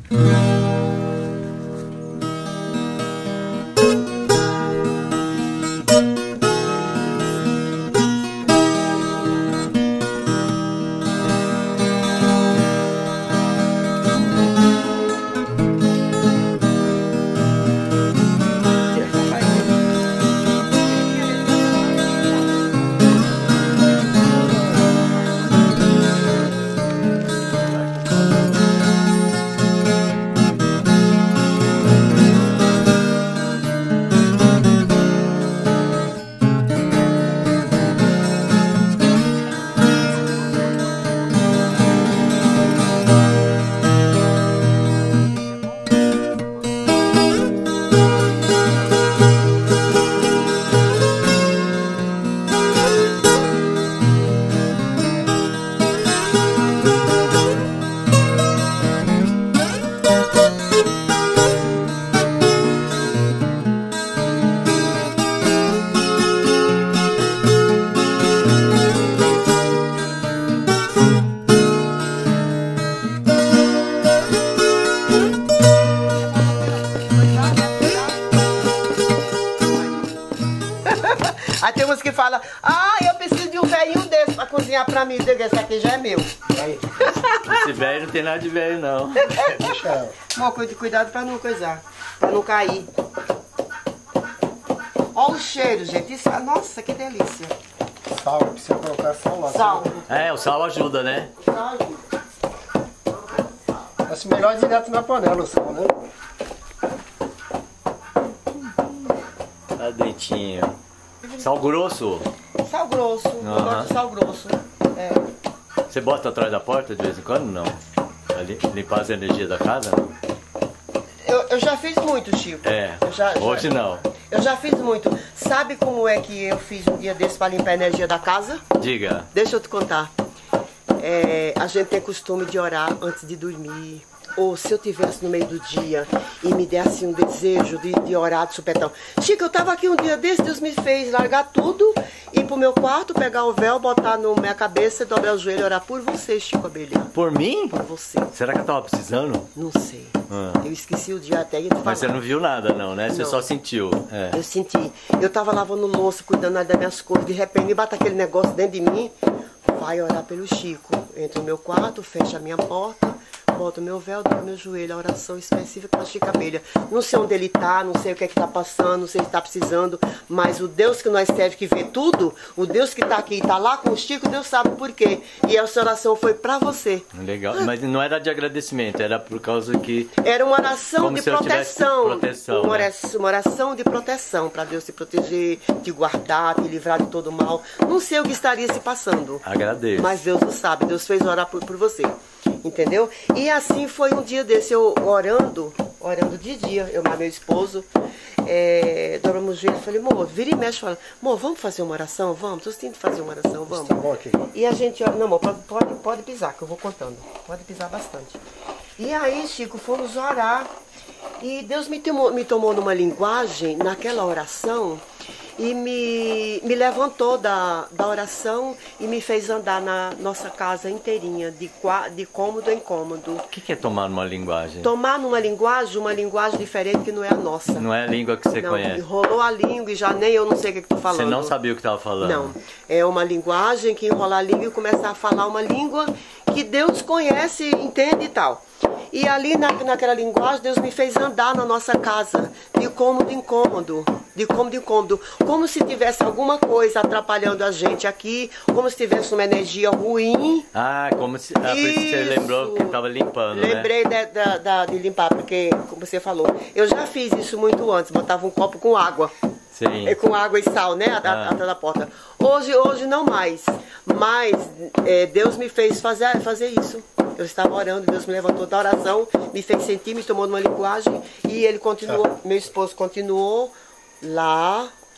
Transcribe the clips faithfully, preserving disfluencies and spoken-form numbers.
Aí tem uns que falam, ah, eu preciso de um velhinho desse pra cozinhar pra mim. Diga, esse aqui já é meu. Esse velho não tem nada de velho, não. Bom, cuide, cuidado pra não coisar, pra não cair. Olha o cheiro, gente. Isso, nossa, que delícia. Sal, precisa colocar sal lá. Sal. É, o sal ajuda, né? Sal ajuda. Mas melhor direto na panela o sal, né? Tá dentinho. Sal grosso? Sal grosso. Eu Aham. gosto de sal grosso. É. Você bota atrás da porta de vez em quando? Não. Pra li- limpar as energias da casa? Não? Eu, eu já fiz muito, Chico. É. Eu já, Hoje já, não. Eu já fiz muito. Sabe como é que eu fiz um dia desse pra limpar a energia da casa? Diga. Deixa eu te contar. É, a gente tem costume de orar antes de dormir. Ou se eu tivesse no meio do dia e me desse um desejo de, de orar de supetão. Chico, eu tava aqui um dia desse, Deus me fez largar tudo, ir pro meu quarto, pegar o véu, botar na minha cabeça, dobrar o joelho e orar por você, Chico Abelha. Por mim? Por você. Será que eu tava precisando? Não sei. Ah. Eu esqueci o dia até de falar. Mas você não viu nada, não, né? Você Não. só sentiu. É. Eu senti. Eu tava lavando louça, cuidando das minhas coisas, de repente me bate aquele negócio dentro de mim. Vai orar pelo Chico. Entra no meu quarto, fecha a minha porta, boto o meu véu, dou meu joelho, a oração específica para Chico Abelha. Não sei onde ele tá, não sei o que é que tá passando, não sei o que tá precisando, mas o Deus que nós serve, que vê tudo, o Deus que tá aqui e tá lá com o Chico, Deus sabe por quê. E essa oração foi para você. Legal. Mas não era de agradecimento, era por causa que... Era uma oração Como de se eu tivesse proteção. proteção, uma, né? oração, uma oração de proteção, para Deus te proteger, te guardar, te livrar de todo mal. Não sei o que estaria se passando. Agradeço. Mas Deus o sabe, Deus fez orar por, por você. Entendeu? E assim foi um dia desse, eu orando, orando de dia, eu e meu esposo, é, dobramos o joelho e falei, amor, vira e mexe, fala, amor, vamos fazer uma oração? Vamos, tu tem que fazer uma oração, vamos. Tá bom aqui. E a gente, não, amor, pode, pode, pode pisar, que eu vou contando. Pode pisar bastante. E aí, Chico, fomos orar. E Deus me tomou, me tomou numa linguagem, naquela oração, e me, me levantou da, da oração e me fez andar na nossa casa inteirinha, de, qua- de cômodo em cômodo. O que que é tomar numa linguagem? Tomar numa linguagem, uma linguagem diferente que não é a nossa. Não é a língua que você Não, conhece. enrolou a língua e já nem eu não sei o que estou falando. Você não sabia o que estava falando. Não, é uma linguagem que enrola a língua e começa a falar uma língua que Deus conhece, entende e tal. E ali na, naquela linguagem Deus me fez andar na nossa casa, de cômodo em cômodo, de cômodo em cômodo, como se tivesse alguma coisa atrapalhando a gente aqui, como se tivesse uma energia ruim. Ah, como se... Ah, por isso que você Isso. lembrou que estava limpando, né? Lembrei de, da- da- de limpar, porque, como você falou, eu já fiz isso muito antes, botava um copo com água. Sim. É, com água e sal, né? Atrás Ah. da porta. Hoje, hoje não mais. Mas é, Deus me fez fazer, fazer isso. Eu estava orando, Deus me levantou da oração, me fez sentir, me tomou numa linguagem e ele continuou, meu esposo continuou lá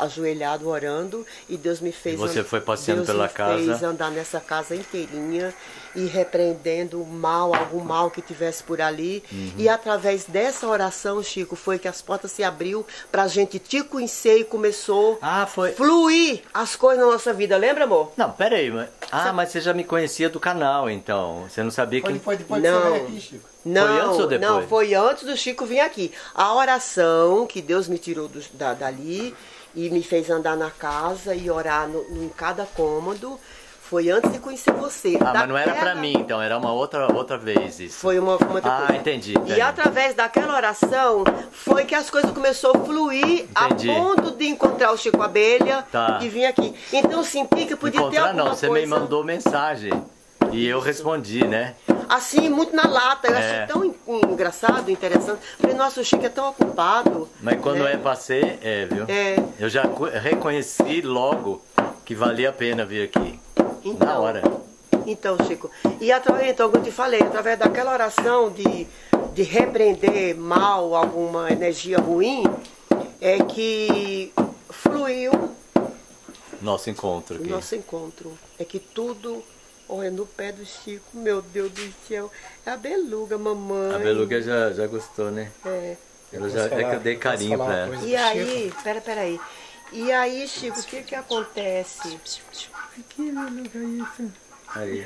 ajoelhado orando e Deus me fez, E você foi passeando Deus pela me casa. fez andar nessa casa inteirinha e repreendendo o mal, algum mal que tivesse por ali. Uhum. E através dessa oração, Chico, foi que as portas se abriu pra gente te conhecer e começou Ah, foi. fluir as coisas na nossa vida. Lembra, amor? Não, peraí. Mas... Ah, Sabe- mas você já me conhecia do canal, então. Você não sabia Foi que... depois, depois que Não. você veio aqui, Chico. Não, Foi antes ou depois? não, foi antes do Chico vir aqui. A oração que Deus me tirou do, da, dali e me fez andar na casa e orar no, no- em cada cômodo, foi antes de conhecer você. Ah, mas não era Daquela- pra mim, então. Era uma outra, outra vez isso. Foi uma, uma outra Ah, coisa. entendi, E entendi. através daquela oração foi que as coisas começaram a fluir Entendi. a ponto de encontrar o Chico Abelha Tá. e vir aqui. Então eu senti que podia ter Encontrar alguma não, você coisa me mandou mensagem. E eu respondi, né? assim, muito na lata. Eu É. achei tão en- engraçado, interessante. Falei, nossa, o Chico é tão ocupado. Mas quando né? é pra ser, é, viu? É. Eu já co- reconheci logo que valia a pena vir aqui. Então, Na hora. Então, Chico, e através, então, como eu te falei, através daquela oração de, de repreender mal, alguma energia ruim, é que fluiu Nosso encontro o aqui. nosso encontro. É que tudo, olha, no pé do Chico, meu Deus do céu, é a beluga, mamãe. A Beluga já, já gostou, né? É. Ela já, Posso é que eu falar- dei posso carinho falar pra uma ela. coisa? E aí, pera, pera aí. E aí, Chico, o que que acontece? Aí.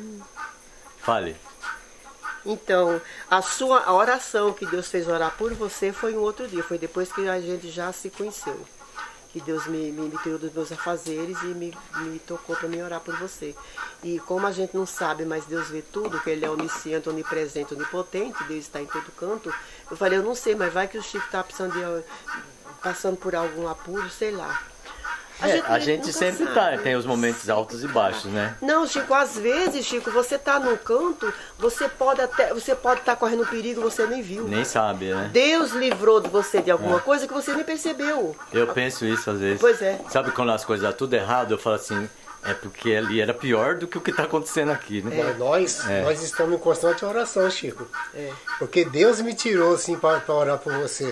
Fale. Então, a sua a oração que Deus fez orar por você foi um outro dia, foi depois que a gente já se conheceu. Que Deus me, me, me tirou dos meus afazeres e me, me tocou para me orar por você. E como a gente não sabe, mas Deus vê tudo, que Ele é onisciente, onipresente, onipotente, Deus está em todo canto, eu falei, eu não sei, mas vai que o Chico está precisando de, passando por algum apuro, sei lá. É, a gente nunca sempre sabe. tá, tem os momentos altos e baixos, né? Não, Chico, às vezes, Chico, você tá num canto, você pode até, você pode estar correndo perigo, você nem viu. Nem sabe, né? Deus livrou de você de alguma coisa que você nem percebeu. Eu penso isso às vezes. Pois é. Sabe quando as coisas dão tudo errado, eu falo assim, é porque ali era pior do que o que tá acontecendo aqui, né? Mas nós, É. nós estamos em constante oração, Chico. É. Porque Deus me tirou assim para orar por você.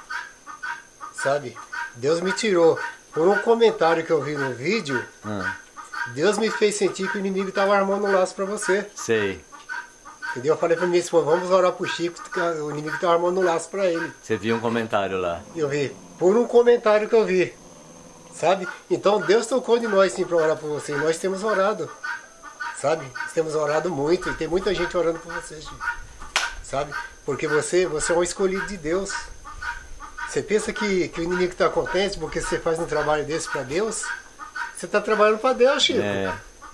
Sabe? Deus me tirou. Por um comentário que eu vi no vídeo, Ah, Deus me fez sentir que o inimigo estava armando um laço para você. sei. Entendeu? Eu falei para mim, pô, vamos orar pro Chico, que o inimigo está armando um laço para ele. Você viu um comentário lá. Eu vi. Por um comentário que eu vi. Sabe? Então Deus tocou de nós sim para orar por você. E nós temos orado. Sabe? Nós temos orado muito. E tem muita gente orando por você, Chico. Sabe? Porque você, você é um escolhido de Deus. Você pensa que, que o inimigo está contente porque você faz um trabalho desse para Deus? Você está trabalhando para Deus, Chico. É,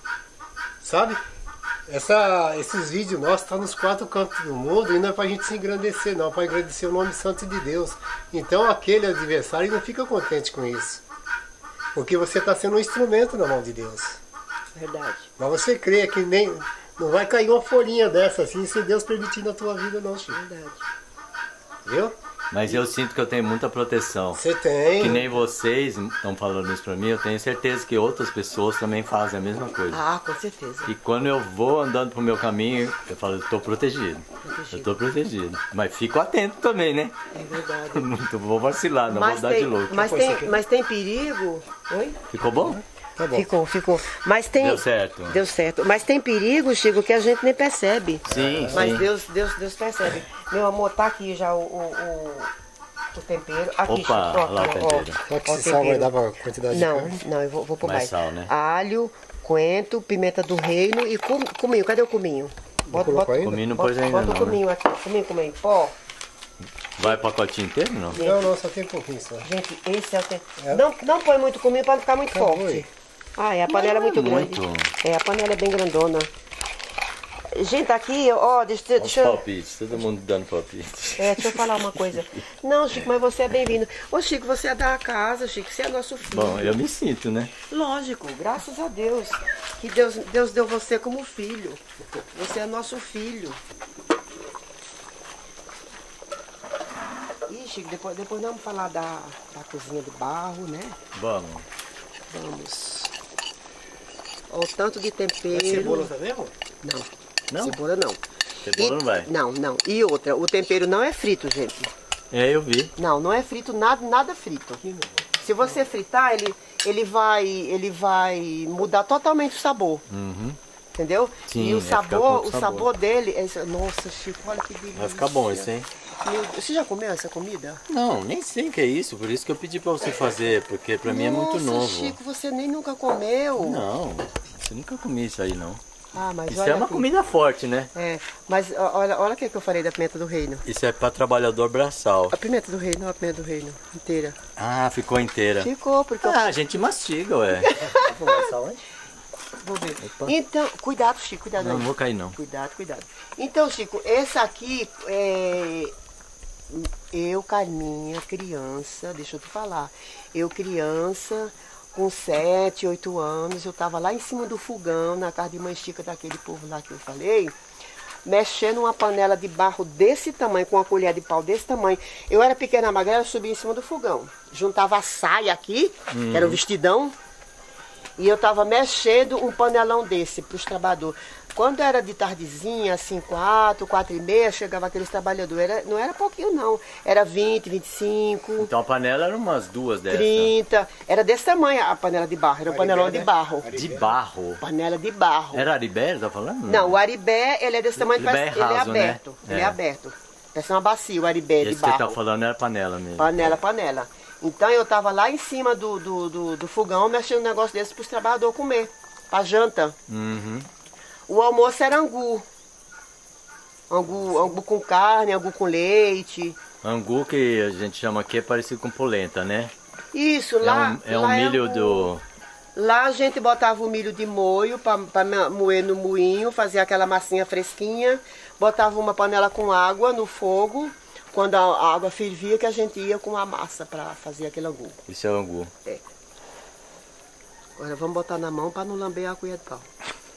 Sabe? Essa, esses vídeos nossos estão nos quatro cantos do mundo e não é para a gente se engrandecer, não. É para engrandecer o nome santo de Deus. Então aquele adversário não fica contente com isso. Porque você está sendo um instrumento na mão de Deus. Verdade. Mas você crê que nem não vai cair uma folhinha dessa assim sem Deus permitir na tua vida, não, Chico. Verdade. Viu? mas eu sinto que eu tenho muita proteção. Você tem. Que nem vocês estão falando isso pra mim, eu tenho certeza que outras pessoas também fazem a mesma coisa. Ah, com certeza. E quando eu vou andando pro meu caminho, eu falo, eu tô protegido. Protegido. Eu tô protegido. Mas fico atento também, né? É verdade. Não vou vacilar, não Mas vou dar tem, de louco. mas, Depois você tem, quer. mas tem perigo. Oi? Ficou bom? Tá bom. Ficou, ficou. Mas tem. Deu certo. Deu certo. Mas tem perigo, Chico, que a gente nem percebe. Sim, Mas sim. Deus, Deus, Deus percebe. Meu amor, tá aqui já o, o, o, o tempero. Aqui, Opa, Chico, ó, lá o ó, tempero. Será que ó, o esse sal vai tempero. dar pra quantidade de Não, carne? não, eu vou, vou pôr Mais mais. sal, né? Alho, coentro, pimenta do reino e cum, cominho. Cadê o cominho? Bota, colocou bota, ainda? Comi não bota, pôs ainda bota o não, né? cominho aqui. Cominho, cominho. Pó. Vai o pacotinho inteiro, não? Não, não, só tem um pouquinho só. Gente, esse é o tempero. É? Não, não põe muito cominho para não ficar muito Acabou forte. aí. Ah, é, a panela é muito Não é grande. muito. É, a panela é bem grandona. Gente, aqui, ó, deixa, deixa Os eu... palpites, todo mundo dando palpite. É, deixa eu falar uma coisa. Não, Chico, mas você é bem-vindo. Ô, Chico, você é da casa, Chico, você é nosso filho. Bom, eu me sinto, né? Lógico, graças a Deus. Que Deus, Deus deu você como filho. Você é nosso filho. Ih, Chico, depois, depois nós vamos falar da, da cozinha de barro, né? Vamos. Vamos. Ó, o tanto de É tempero. cebola também, amor? Não. Não? Cebola não. Cebola E- não vai. Não, não. E outra, o tempero não é frito, gente. É, eu vi. Não, não é frito, nada, nada frito. Se você fritar, ele, ele, vai, ele vai mudar totalmente o sabor. Uhum. Entendeu? Sim, e o vai ficar com sabor, outro o sabor. sabor dele é... Nossa, Chico, olha que delícia. Vai ficar bom isso, hein? Meu Deus, você já comeu essa comida? Não, nem sei o que é isso, por isso que eu pedi pra você fazer, porque pra mim é muito Nossa, novo. Chico, você nem nunca comeu. Não, você nunca comi isso aí, não. Ah, mas Isso olha é uma aqui. comida forte, né? É, mas ó, olha, olha o que que eu falei da pimenta do reino. Isso é pra trabalhador braçal. A pimenta do reino, a pimenta do reino, inteira. Ah, ficou inteira. Ficou, porque eu... Ah, a gente mastiga, ué. Vou ver. Então, cuidado, Chico, cuidado Não, aí. não vou cair, não. Cuidado, cuidado. Então, Chico, esse aqui é... Eu, Carminha, criança, deixa eu te falar. Eu, criança, com sete, oito anos, eu tava lá em cima do fogão, na casa de mãe Chica, daquele povo lá que eu falei, mexendo uma panela de barro desse tamanho, com uma colher de pau desse tamanho. Eu era pequena magrela, subia em cima do fogão. Juntava a saia aqui, Hum. que era o vestidão, e eu tava mexendo um panelão desse para os trabalhadores. Quando era de tardezinha, assim, quatro, quatro e meia, chegava aqueles trabalhadores. Era, não era pouquinho, não. Era vinte, vinte e cinco, Então a panela era umas duas dessas. trinta. Era desse tamanho a panela de barro. Era um panelão de barro. De barro. Panela de barro. Era aribé, tá falando? Não, o aribé, ele é desse tamanho, Aribé parece, é ele é raso, né? aberto. Ele é É. aberto. Parece uma bacia, o aribé de Esse que ele barro. tá falando era panela mesmo. Panela, panela. Então eu tava lá em cima do, do, do, do fogão, mexendo um negócio desse para os trabalhadores comer. Pra janta. Uhum. O almoço era angu. Angu, angu com carne, angu com leite. Angu, que a gente chama aqui, é parecido com polenta, né? Isso, É lá. um, é um lá milho angu. do... Lá a gente botava o milho de moio para moer no moinho, fazia aquela massinha fresquinha, botava uma panela com água no fogo, quando a água fervia que a gente ia com a massa para fazer aquele angu. Isso é o angu. É. Agora vamos botar na mão para não lamber a colher de pau.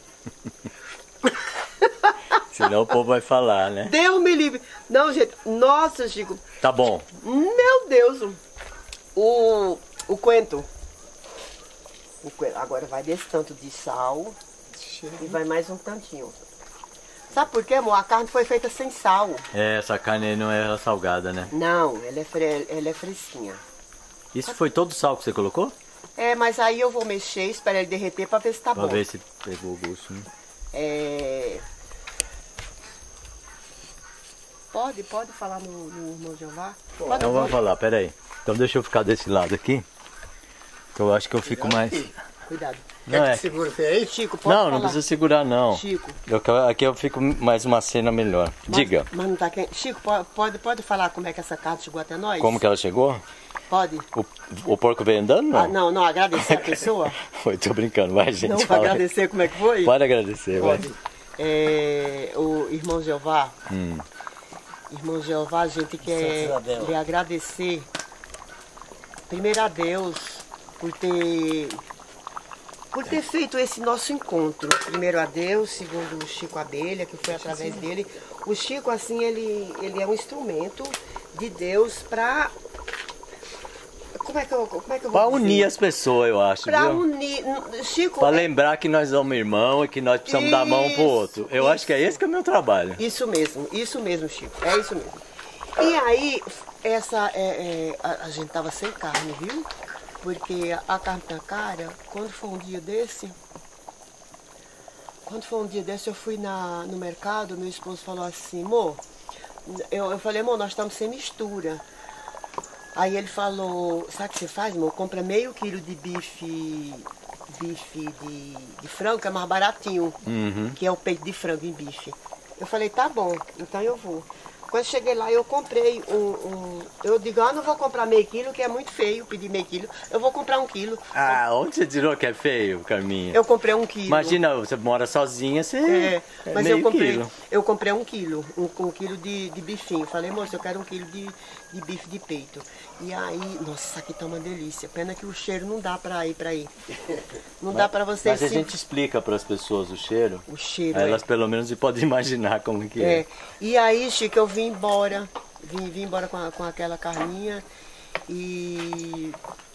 Senão o povo vai falar, né? Deus me livre. Não, gente, nossa, Chico. Tá bom. Meu Deus. O, o coentro. O coentro. Agora vai desse tanto de sal e vai mais um tantinho. Sabe por quê, amor? A carne foi feita sem sal. É, essa carne aí não é salgada, né? Não, ela é, fre... ela é fresquinha. Isso foi todo o sal que você colocou? É, mas aí eu vou mexer, esperar ele derreter pra ver se tá Pra bom. ver se pegou o gosto, né? É... Pode, pode falar no, no irmão Jeová? Pode, Então vamos pode. falar, peraí. Então deixa eu ficar desse lado aqui. Que eu acho que eu fico mais... Cuidado. Quer Não, que é. segura você aí? Chico, pode Não, falar. não precisa segurar não. Chico. Eu, aqui eu fico mais uma cena melhor. Mas- Diga, Mas não tá quente. Chico, po- pode, pode falar como é que essa carne chegou até nós? como que ela chegou? Pode? O, o porco veio andando, não? Ah, não, não, agradecer a pessoa. Foi, tô brincando, vai gente, Não, pra fala aí. agradecer como é que foi? Pode agradecer, vai. Pode. É, o irmão Jeová, Hum. irmão Jeová, a gente quer lhe agradecer, primeiro a Deus, por ter, por ter feito esse nosso encontro. Primeiro a Deus, segundo o Chico Abelha, que foi através dele. O Chico, assim, ele, ele é um instrumento de Deus para... Como é que eu, como é que eu vou Pra dizer? unir as pessoas, eu acho, Pra viu? unir. Chico, Pra é- lembrar que nós somos irmãos e que nós precisamos dar a mão pro outro. Eu Isso, acho que é esse que é o meu trabalho. Isso mesmo, isso mesmo, Chico. É isso mesmo. E aí, essa, é, é, a, a gente tava sem carne, viu? Porque a carne tá cara. Quando foi um dia desse, quando foi um dia desse, eu fui na, no mercado, meu esposo falou assim, amor, eu, eu falei, amor, nós estamos sem mistura. Aí ele falou, sabe o que você faz, amor? Compra meio quilo de bife, bife de, de frango, que é mais baratinho, Uhum. que é o peito de frango em bife. Eu falei, tá bom, então eu vou. Quando cheguei lá, eu comprei um, um... Eu digo, ah, não vou comprar meio quilo, que é muito feio pedir meio quilo. Eu vou comprar um quilo. Ah, onde você tirou que é feio, Carminha? Eu comprei um quilo. Imagina, você mora sozinha, você... É, é mas meio eu comprei, quilo. eu comprei um quilo, um, um quilo de, de bifinho. Falei, moço, eu quero um quilo de, de bife de peito. E aí, nossa, isso aqui tá uma delícia. Pena que o cheiro não dá pra ir pra aí. Não dá pra vocês Mas a se- gente explica para as pessoas o cheiro, O cheiro, aí é. elas pelo menos podem imaginar como que é. É. E aí, Chico, eu vim embora. Vim, vim embora com, a- com aquela carninha. E...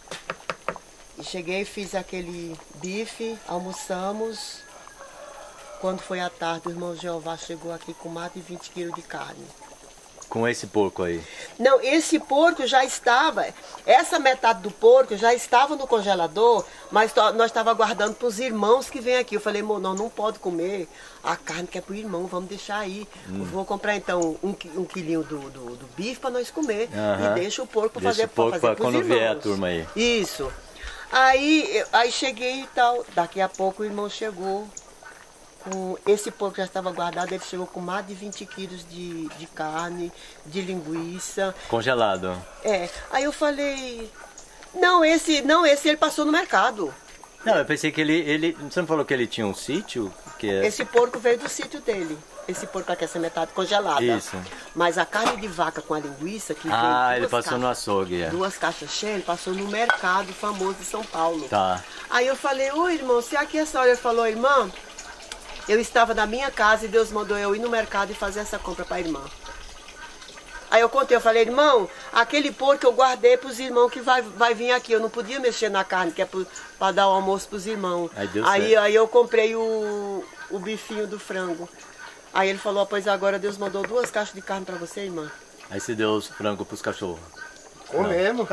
e cheguei, fiz aquele bife, almoçamos. Quando foi à tarde, o irmão Jeová chegou aqui com mais de vinte quilos de carne. com esse porco aí? Não, esse porco já estava, essa metade do porco já estava no congelador, mas to- nós estávamos guardando para os irmãos que vêm aqui. Eu falei, amor, nós não pode comer a carne que é para o irmão, vamos deixar aí. Hum. Vou comprar então um, qui- um quilinho do, do, do bife para nós comer. Aham. E deixa o porco para Deixa fazer, o porco pra pra fazer pros quando vier a irmãos. turma aí. Isso. Aí, eu- aí cheguei e tal, daqui a pouco o irmão chegou. Com esse porco já estava guardado, ele chegou com mais de vinte quilos de, de carne, de linguiça. Congelado. É, aí eu falei, não, esse, não, esse ele passou no mercado. Não, eu pensei que ele, ele... Você não falou que ele tinha um sítio? Que é... Esse porco veio do sítio dele. Esse porco aqui, essa metade congelada. Isso. Mas a carne de vaca com a linguiça, que Ah, veio ele duas passou no caixas- açougue, é. Duas caixas cheias, ele passou no mercado famoso de São Paulo. Tá. Aí eu falei, ô irmão, se aqui essa hora ele falou, irmã, eu estava na minha casa e Deus mandou eu ir no mercado e fazer essa compra para a irmã. Aí eu contei, eu falei, irmão, aquele porco eu guardei para os irmãos que vai, vai vir aqui. Eu não podia mexer na carne, que é para dar o almoço para os irmãos. Aí deu aí, certo. aí eu comprei o, o bifinho do frango. Aí ele falou, pois agora Deus mandou duas caixas de carne para você, irmã. Aí você deu os frangos pros cachorros. Comemos.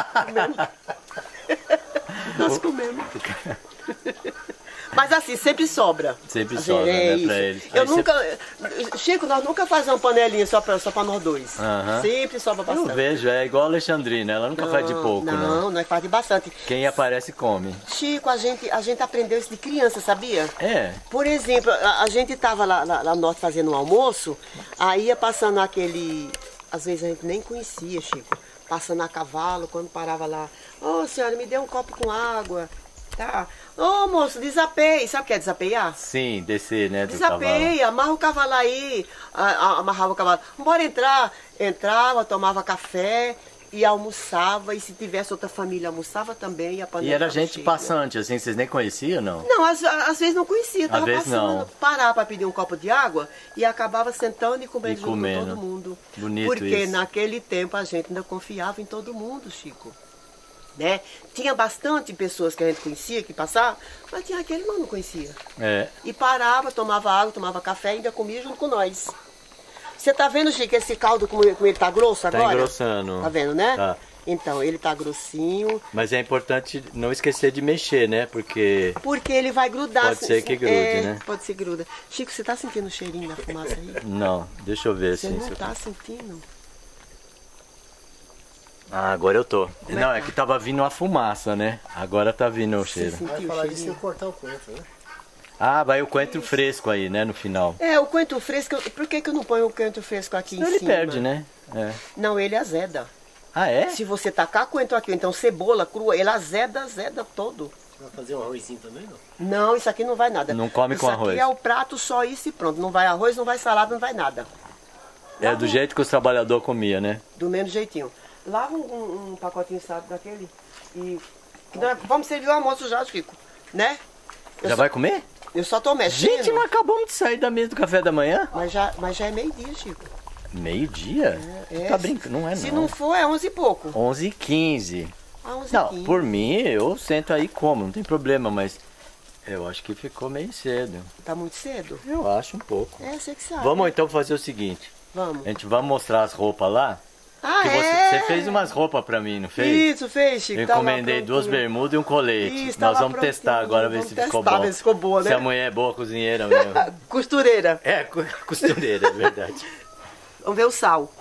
Nós comemos. Mas assim, sempre sobra. Sempre Assim, sobra, é né, isso. pra eles. Eu Aí você- nunca. Chico, nós nunca fazemos uma panelinha só pra, só pra nós dois. Aham. Sempre sobra Eu bastante. vejo, é igual a Alexandrina, ela nunca faz de pouco, não. não. Não, nós faz de bastante. Quem aparece come. Chico, a gente, a gente aprendeu isso de criança, sabia? É, Por exemplo, a, a gente tava lá, lá, lá no norte fazendo um almoço, aí ia passando aquele. Às vezes a gente nem conhecia, Chico. Passando a cavalo, quando parava lá. Ô senhora, me dê um copo com água. Tá. Ô moço, desapeie. Sabe o que é desapear? sim, descer, né, do cavalo. Desapeia, amarra o cavalo aí. a- a- Amarrava o cavalo. Bora entrar. Entrava, tomava café e almoçava. E se tivesse outra família, almoçava também. E, a panela E era tava gente cheia. passante, assim, vocês nem conheciam, não? Não, às, às vezes não conhecia, tava vezes passando, não. parava para pedir um copo de água e acabava sentando e comendo E junto comendo. com todo mundo. Bonito Porque isso. naquele tempo a gente ainda confiava em todo mundo, Chico. Né? Tinha bastante pessoas que a gente conhecia, que passavam, mas tinha aquele que não conhecia. É, E parava, tomava água, tomava café e ainda comia junto com nós. Você tá vendo, Chico, esse caldo como ele, como ele tá grosso tá agora? engrossando. Tá vendo, né? Tá. Então, ele tá grossinho, Mas é importante não esquecer de mexer, né? Porque porque ele vai grudar. Pode ser que grude, é, né? Pode ser gruda. Chico, você tá sentindo o cheirinho da fumaça aí? não, deixa eu ver Você assim. não se eu- tá sentindo? Ah, agora eu tô. é não, que é que tava vindo uma fumaça, né? Agora tá vindo o cheiro. Você Vai sentiu o falar isso cheirinho? e cortar o coentro, né? Ah, vai o coentro fresco aí, né? No final. É, o coentro fresco, por que, que eu não ponho o coentro fresco aqui Senão em ele cima? perde, né? É. Não, ele azeda. Ah, é? Se você tacar coentro aqui, ou então cebola crua, ele azeda, azeda todo. Vai fazer um arrozinho também, não? Não, isso aqui não vai nada. Não come com isso arroz. Isso aqui é o prato só isso e pronto. Não vai arroz, não vai salada, não vai nada. É do jeito que os trabalhadores comiam, né? Do mesmo jeitinho. Lava um, um, um pacotinho, sabe, daquele e... Nós vamos servir o almoço já, Chico, né? Eu Já só, vai comer? Eu só tô mexendo. Gente, não acabamos de sair da mesa do café da manhã? Mas já, mas já é meio-dia, Chico. Meio-dia? É, Tá brincando? Não é Se não. não for, é onze e pouco. onze e quinze. Ah, onze e Não, quinze. por mim, eu sento aí como, não tem problema, mas eu acho que ficou meio cedo. Tá muito cedo? Eu acho um pouco. É, você que sabe. Vamos então fazer o seguinte, Vamos. a gente vai mostrar as roupas lá, Ah, que você, é? você fez umas roupas pra mim, não fez? Isso, fez, Chico. Eu tava encomendei duas prontinho. bermudas e um colete. Isso, Nós tava vamos testar prontinho, agora, ver vamos se ficou testar, bom. ver se ficou boa, né? Se a mulher é boa cozinheira mesmo. Costureira. É, co- costureira, é verdade. Vamos ver o sal.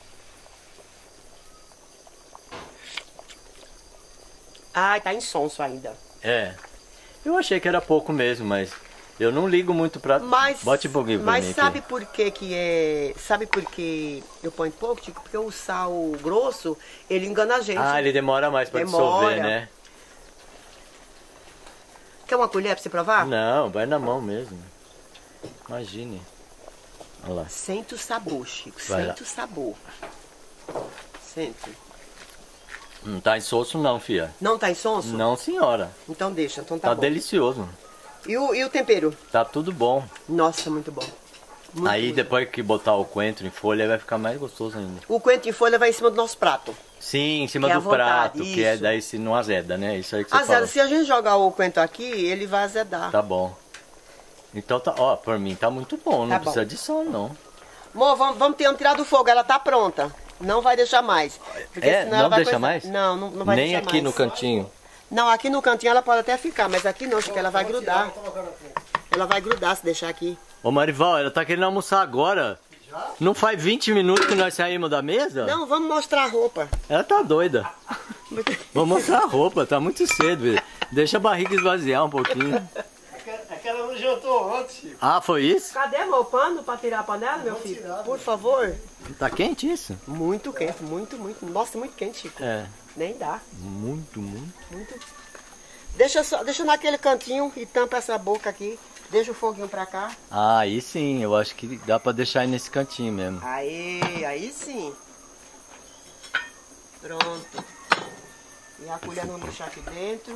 Ai, tá insonso ainda. É. Eu achei que era pouco mesmo, mas eu não ligo muito pra... Mas, Bote um pouquinho pra mas mim sabe aqui. por que que é... Sabe por que eu ponho pouco, Chico? Porque o sal grosso, ele engana a gente. Ah, ele demora mais pra Demora. dissolver, né? Quer uma colher pra você provar? Não, vai na mão mesmo. Imagine. Olha lá. Sente o sabor, Chico. Vai Sente o sabor. Sente. Não tá insosso não, fia. Não tá insonso? Não, senhora. Então deixa, então tá, Tá bom. delicioso. E o, e o tempero? Tá tudo bom. Nossa, muito bom. Muito, Aí muito depois que botar o coentro em folha, vai ficar mais gostoso ainda. bom. O coentro em folha vai em cima do nosso prato. Sim, em cima Que é à do vontade, prato, que é isso. daí se não azeda, né? Isso aí que você Azeda, falou. se a gente jogar o coentro aqui, ele vai azedar. Tá bom. Então tá, ó, por mim tá muito bom, não Tá bom. precisa de sal não. Amor, vamos, vamos, vamos tirar do fogo, ela tá pronta. Não vai deixar mais. Porque É, senão não ela vai deixa coisar- mais? Não, não, não vai Nem deixar aqui mais. no cantinho. Não, aqui no cantinho ela pode até ficar, mas aqui não, Chico, ela vai grudar. Ela vai grudar se deixar aqui. Ô Marival, ela tá querendo almoçar agora. Não faz vinte minutos que nós saímos da mesa? Não, vamos mostrar a roupa. Ela tá doida. Vamos mostrar a roupa, tá muito cedo. Filho. Deixa a barriga esvaziar um pouquinho. Aquela não jantou ontem, Chico. Ah, foi isso? Cadê meu pano pra tirar a panela, meu filho? Por favor. Tá quente isso? Muito quente, muito, muito. Nossa, muito quente, Chico. É. Nem dá. Muito, muito. Muito. Deixa, só, deixa naquele cantinho e tampa essa boca aqui. Deixa o foguinho pra cá. Ah, aí sim, eu acho que dá pra deixar aí nesse cantinho mesmo. Aí, aí sim. Pronto. E a colher não deixar aqui dentro.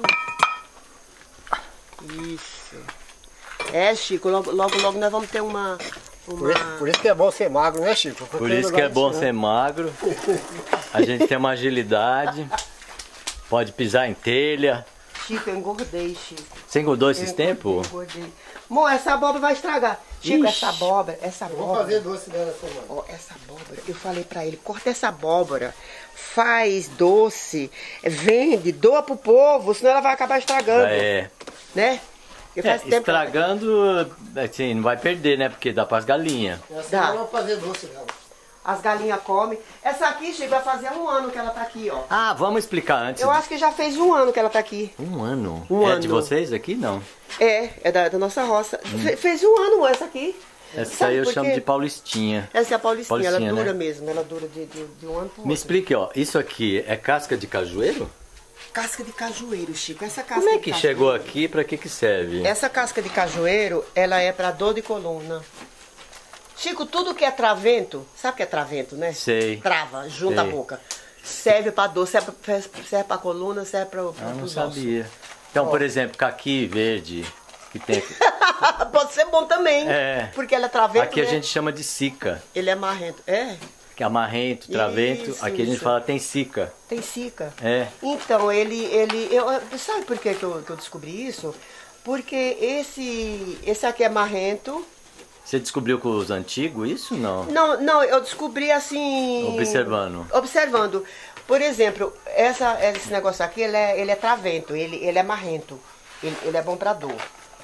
Isso. É, Chico, logo, logo, logo nós vamos ter uma... uma... Por, isso, por isso que é bom ser magro, né, Chico? Por isso que é bom ser magro. A gente tem uma agilidade. Pode pisar em telha. Chico, eu engordei, Chico. Você engordou esses Eu tempos? engordei, engordei. Amor, essa abóbora vai estragar. Chico, Ixi. essa abóbora, essa Eu vou abóbora... fazer doce dela semana. Ó, essa abóbora, eu falei pra ele, corta essa abóbora, faz doce, vende, doa pro povo, senão ela vai acabar estragando, É. né? Porque É, faz tempo que ela- estragando, assim, não vai perder, né? Porque dá pras galinhas. Essa Dá. semana eu vou fazer doce dela. as galinhas comem. Essa aqui, Chico, vai fazer um ano que ela tá aqui, ó. Ah, vamos explicar antes. Eu acho que já fez um ano que ela tá aqui. Um ano? Um é ano. de vocês aqui? Não. É, é da, da nossa roça. Fe- fez um ano essa aqui. Essa Sabe aí eu por chamo quê? de Paulistinha. Essa é a Paulistinha, Paulistinha, ela dura né? mesmo, ela dura de, de, de um ano pro Me outro. explique, ó. Isso aqui é casca de cajueiro? Casca de cajueiro, Chico. Essa casca Como é de que cajueiro- chegou aqui? Pra que que serve? Essa casca de cajueiro, ela é pra dor de coluna. Chico, tudo que é travento, sabe o que é travento, né? Sei. Trava, junta Sei. a boca. Serve pra dor, serve pra, serve pra coluna, serve pra, pra Ah, não pros ossos. sabia. Então, por exemplo, caqui verde, que tem aqui. Pode ser bom também. É. Porque ela é travento, Aqui a né? gente chama de sica. Ele é marrento. É, Que é amarrento, travento. Isso, Aqui a gente isso. fala tem sica. tem cica. É. Então, ele, ele, eu, sabe por que, que, eu, que eu descobri isso? Porque esse, esse aqui é marrento. Você descobriu com os antigos isso não? Não, não, eu descobri assim... Observando. Observando. Por exemplo, essa, esse negócio aqui, ele é, ele é travento, ele, ele é marrento. Ele, ele é bom pra dor.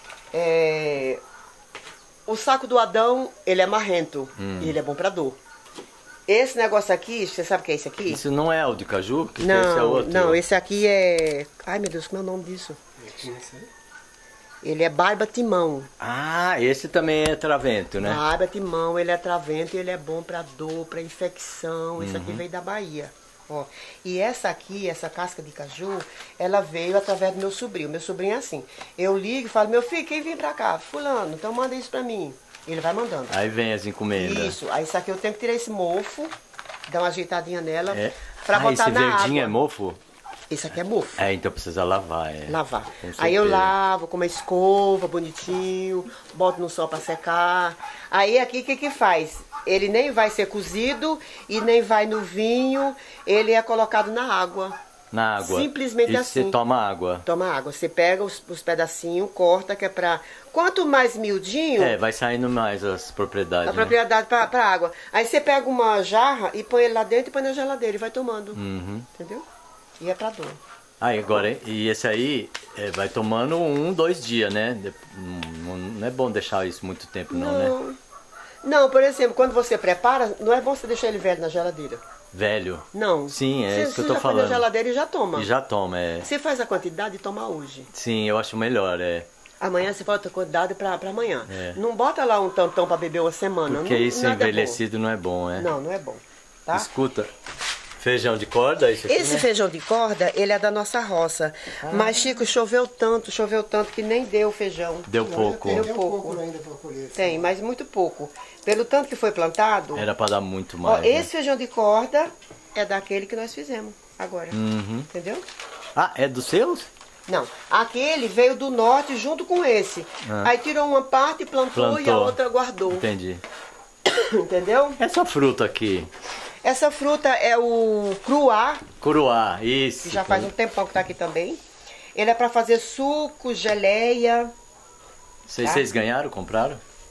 É, o saco do Adão, ele é marrento. Hum. E ele é bom pra dor. Esse negócio aqui, você sabe o que é esse aqui? Isso não é o de caju? Que esse é Não, outro? não, esse aqui é... Ai, meu Deus, como é o nome disso? Ele é barba timão. Ah, esse também é travento, né? Barba timão, ele é travento e ele é bom pra dor, pra infecção. Isso Uhum. aqui veio da Bahia. Ó. E essa aqui, essa casca de caju, ela veio através do meu sobrinho. Meu sobrinho é assim. Eu ligo e falo, meu filho, quem vem pra cá? Fulano, então manda isso pra mim. Ele vai mandando. Aí vem as encomendas. Isso. Aí isso aqui eu tenho que tirar esse mofo, dar uma ajeitadinha nela, É. pra ah, botar esse na verdinho água. é mofo? Esse aqui é mofo. É, então precisa lavar. É. Lavar. Com Aí eu certeza. lavo com uma escova, bonitinho, boto no sol pra secar. Aí aqui o que que faz? Ele nem vai ser cozido e nem vai no vinho, ele é colocado na água. Na água. Simplesmente e assim. você toma água. Toma água. Você pega os, os pedacinhos, corta, que é pra... Quanto mais miudinho, É, vai saindo mais as propriedades. a né? propriedade pra, pra água. Aí você pega uma jarra e põe ele lá dentro e põe na geladeira e vai tomando. Uhum. Entendeu? E é pra dor. Aí agora, hein? E esse aí é, vai tomando um, dois dias, né? De- Não, não é bom deixar isso muito tempo, não, né? Não. Não, por exemplo, quando você prepara, não é bom você deixar ele velho na geladeira. Velho. Não. Sim, é Você- isso que eu você tô já põe falando. na geladeira e já toma. E já toma, é. Você faz a quantidade e toma hoje. Sim, eu acho melhor, é. Amanhã você bota a quantidade pra, pra amanhã. É. Não bota lá um tantão pra beber uma semana. Porque não, isso nada é envelhecido não é bom, é. bom. Não, não é bom. Tá? Escuta, feijão de corda, isso aqui, Esse né? feijão de corda, ele é da nossa roça. Mas, Chico, choveu tanto, choveu tanto que nem deu feijão. Deu pouco. Deu Tem um pouco. pouco ainda pra colher. Tem, mas muito pouco. Pelo tanto que foi plantado, Era pra dar muito ó, mais. né? esse feijão de corda é daquele que nós fizemos agora. Uhum. Entendeu? Ah, é dos seus? Não, aquele veio do norte junto com esse. Ah. Aí tirou uma parte, plantou, e a Plantou. outra guardou. Entendi. Entendeu? Essa fruta aqui, Essa fruta é o cruá, curuá, isso. que já faz um tempão que tá aqui também. Ele é pra fazer suco, geleia. Vocês, tá? vocês ganharam, compraram?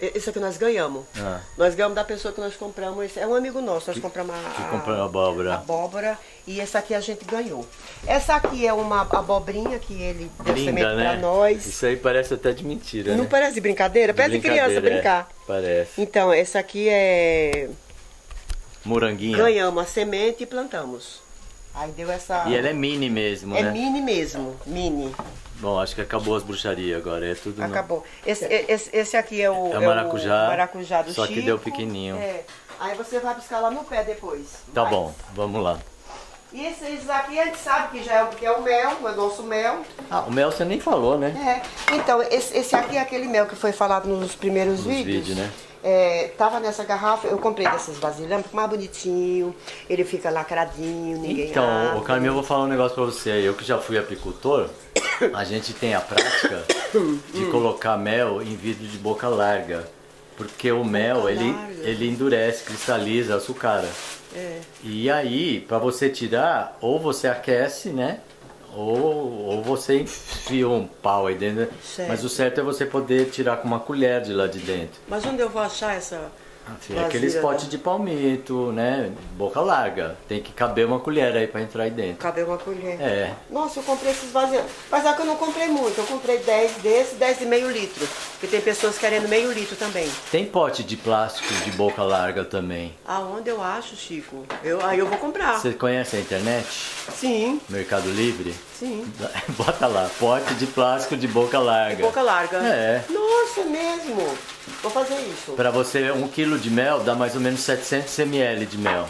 Esse aqui nós ganhamos. Ah. Nós ganhamos da pessoa que nós compramos. Esse é um amigo nosso. Nós compramos a, Que comprou a abóbora. a abóbora. E essa aqui a gente ganhou. Essa aqui é uma abobrinha que ele deu Linda, semente né? pra nós. Isso aí parece até de mentira, Não né? parece de brincadeira? De Parece de criança brincadeira, brincar. É, parece. Então, essa aqui é... Moranguinho. Ganhamos a semente e plantamos. Aí deu essa... E ela é mini mesmo, É né? mini mesmo, mini. Bom, acho que acabou as bruxarias agora, é tudo... no- Acabou. Esse, esse, esse aqui é o, É o maracujá, o maracujá do só que Chico. deu pequenininho. É. Aí você vai buscar lá no pé depois. Tá Vai. bom, vamos lá. E esse, esse aqui a gente sabe que já é, o- que é o mel, é o nosso mel. Ah, o mel você nem falou, né? É. Então, esse, esse aqui é aquele mel que foi falado nos primeiros Nos vídeos. vídeos, né? É, tava nessa garrafa, eu comprei desses vasilhames, fica mais bonitinho, ele fica lacradinho, ninguém Então, abre. ô Carmen, eu vou falar um negócio pra você aí. Eu que já fui apicultor, a gente tem a prática de colocar mel em vidro de boca larga. Porque o mel, ele, larga. ele endurece, cristaliza, açucara. É. E aí, pra você tirar, ou você aquece, né? Ou, ou você enfia um pau aí dentro. Certo. Mas o certo é você poder tirar com uma colher de lá de dentro. Mas onde eu vou achar essa... Assim, aqueles vasilha, potes de palmito, né? Boca larga. Tem que caber uma colher aí pra entrar aí dentro. Cabe uma colher. É. Nossa, eu comprei esses vasilhames. Mas é que eu não comprei muito. Eu comprei dez desses, dez de meio litro. Porque tem pessoas querendo meio litro também. Tem pote de plástico de boca larga também. Aonde eu acho, Chico? Eu, aí eu vou comprar. Você conhece a internet? Sim, Mercado Livre? sim. Bota lá, pote de plástico de boca larga. Boca larga. É. Nossa, mesmo. Vou fazer isso. Pra você, um quilo de mel dá mais ou menos setecentos mililitros de mel.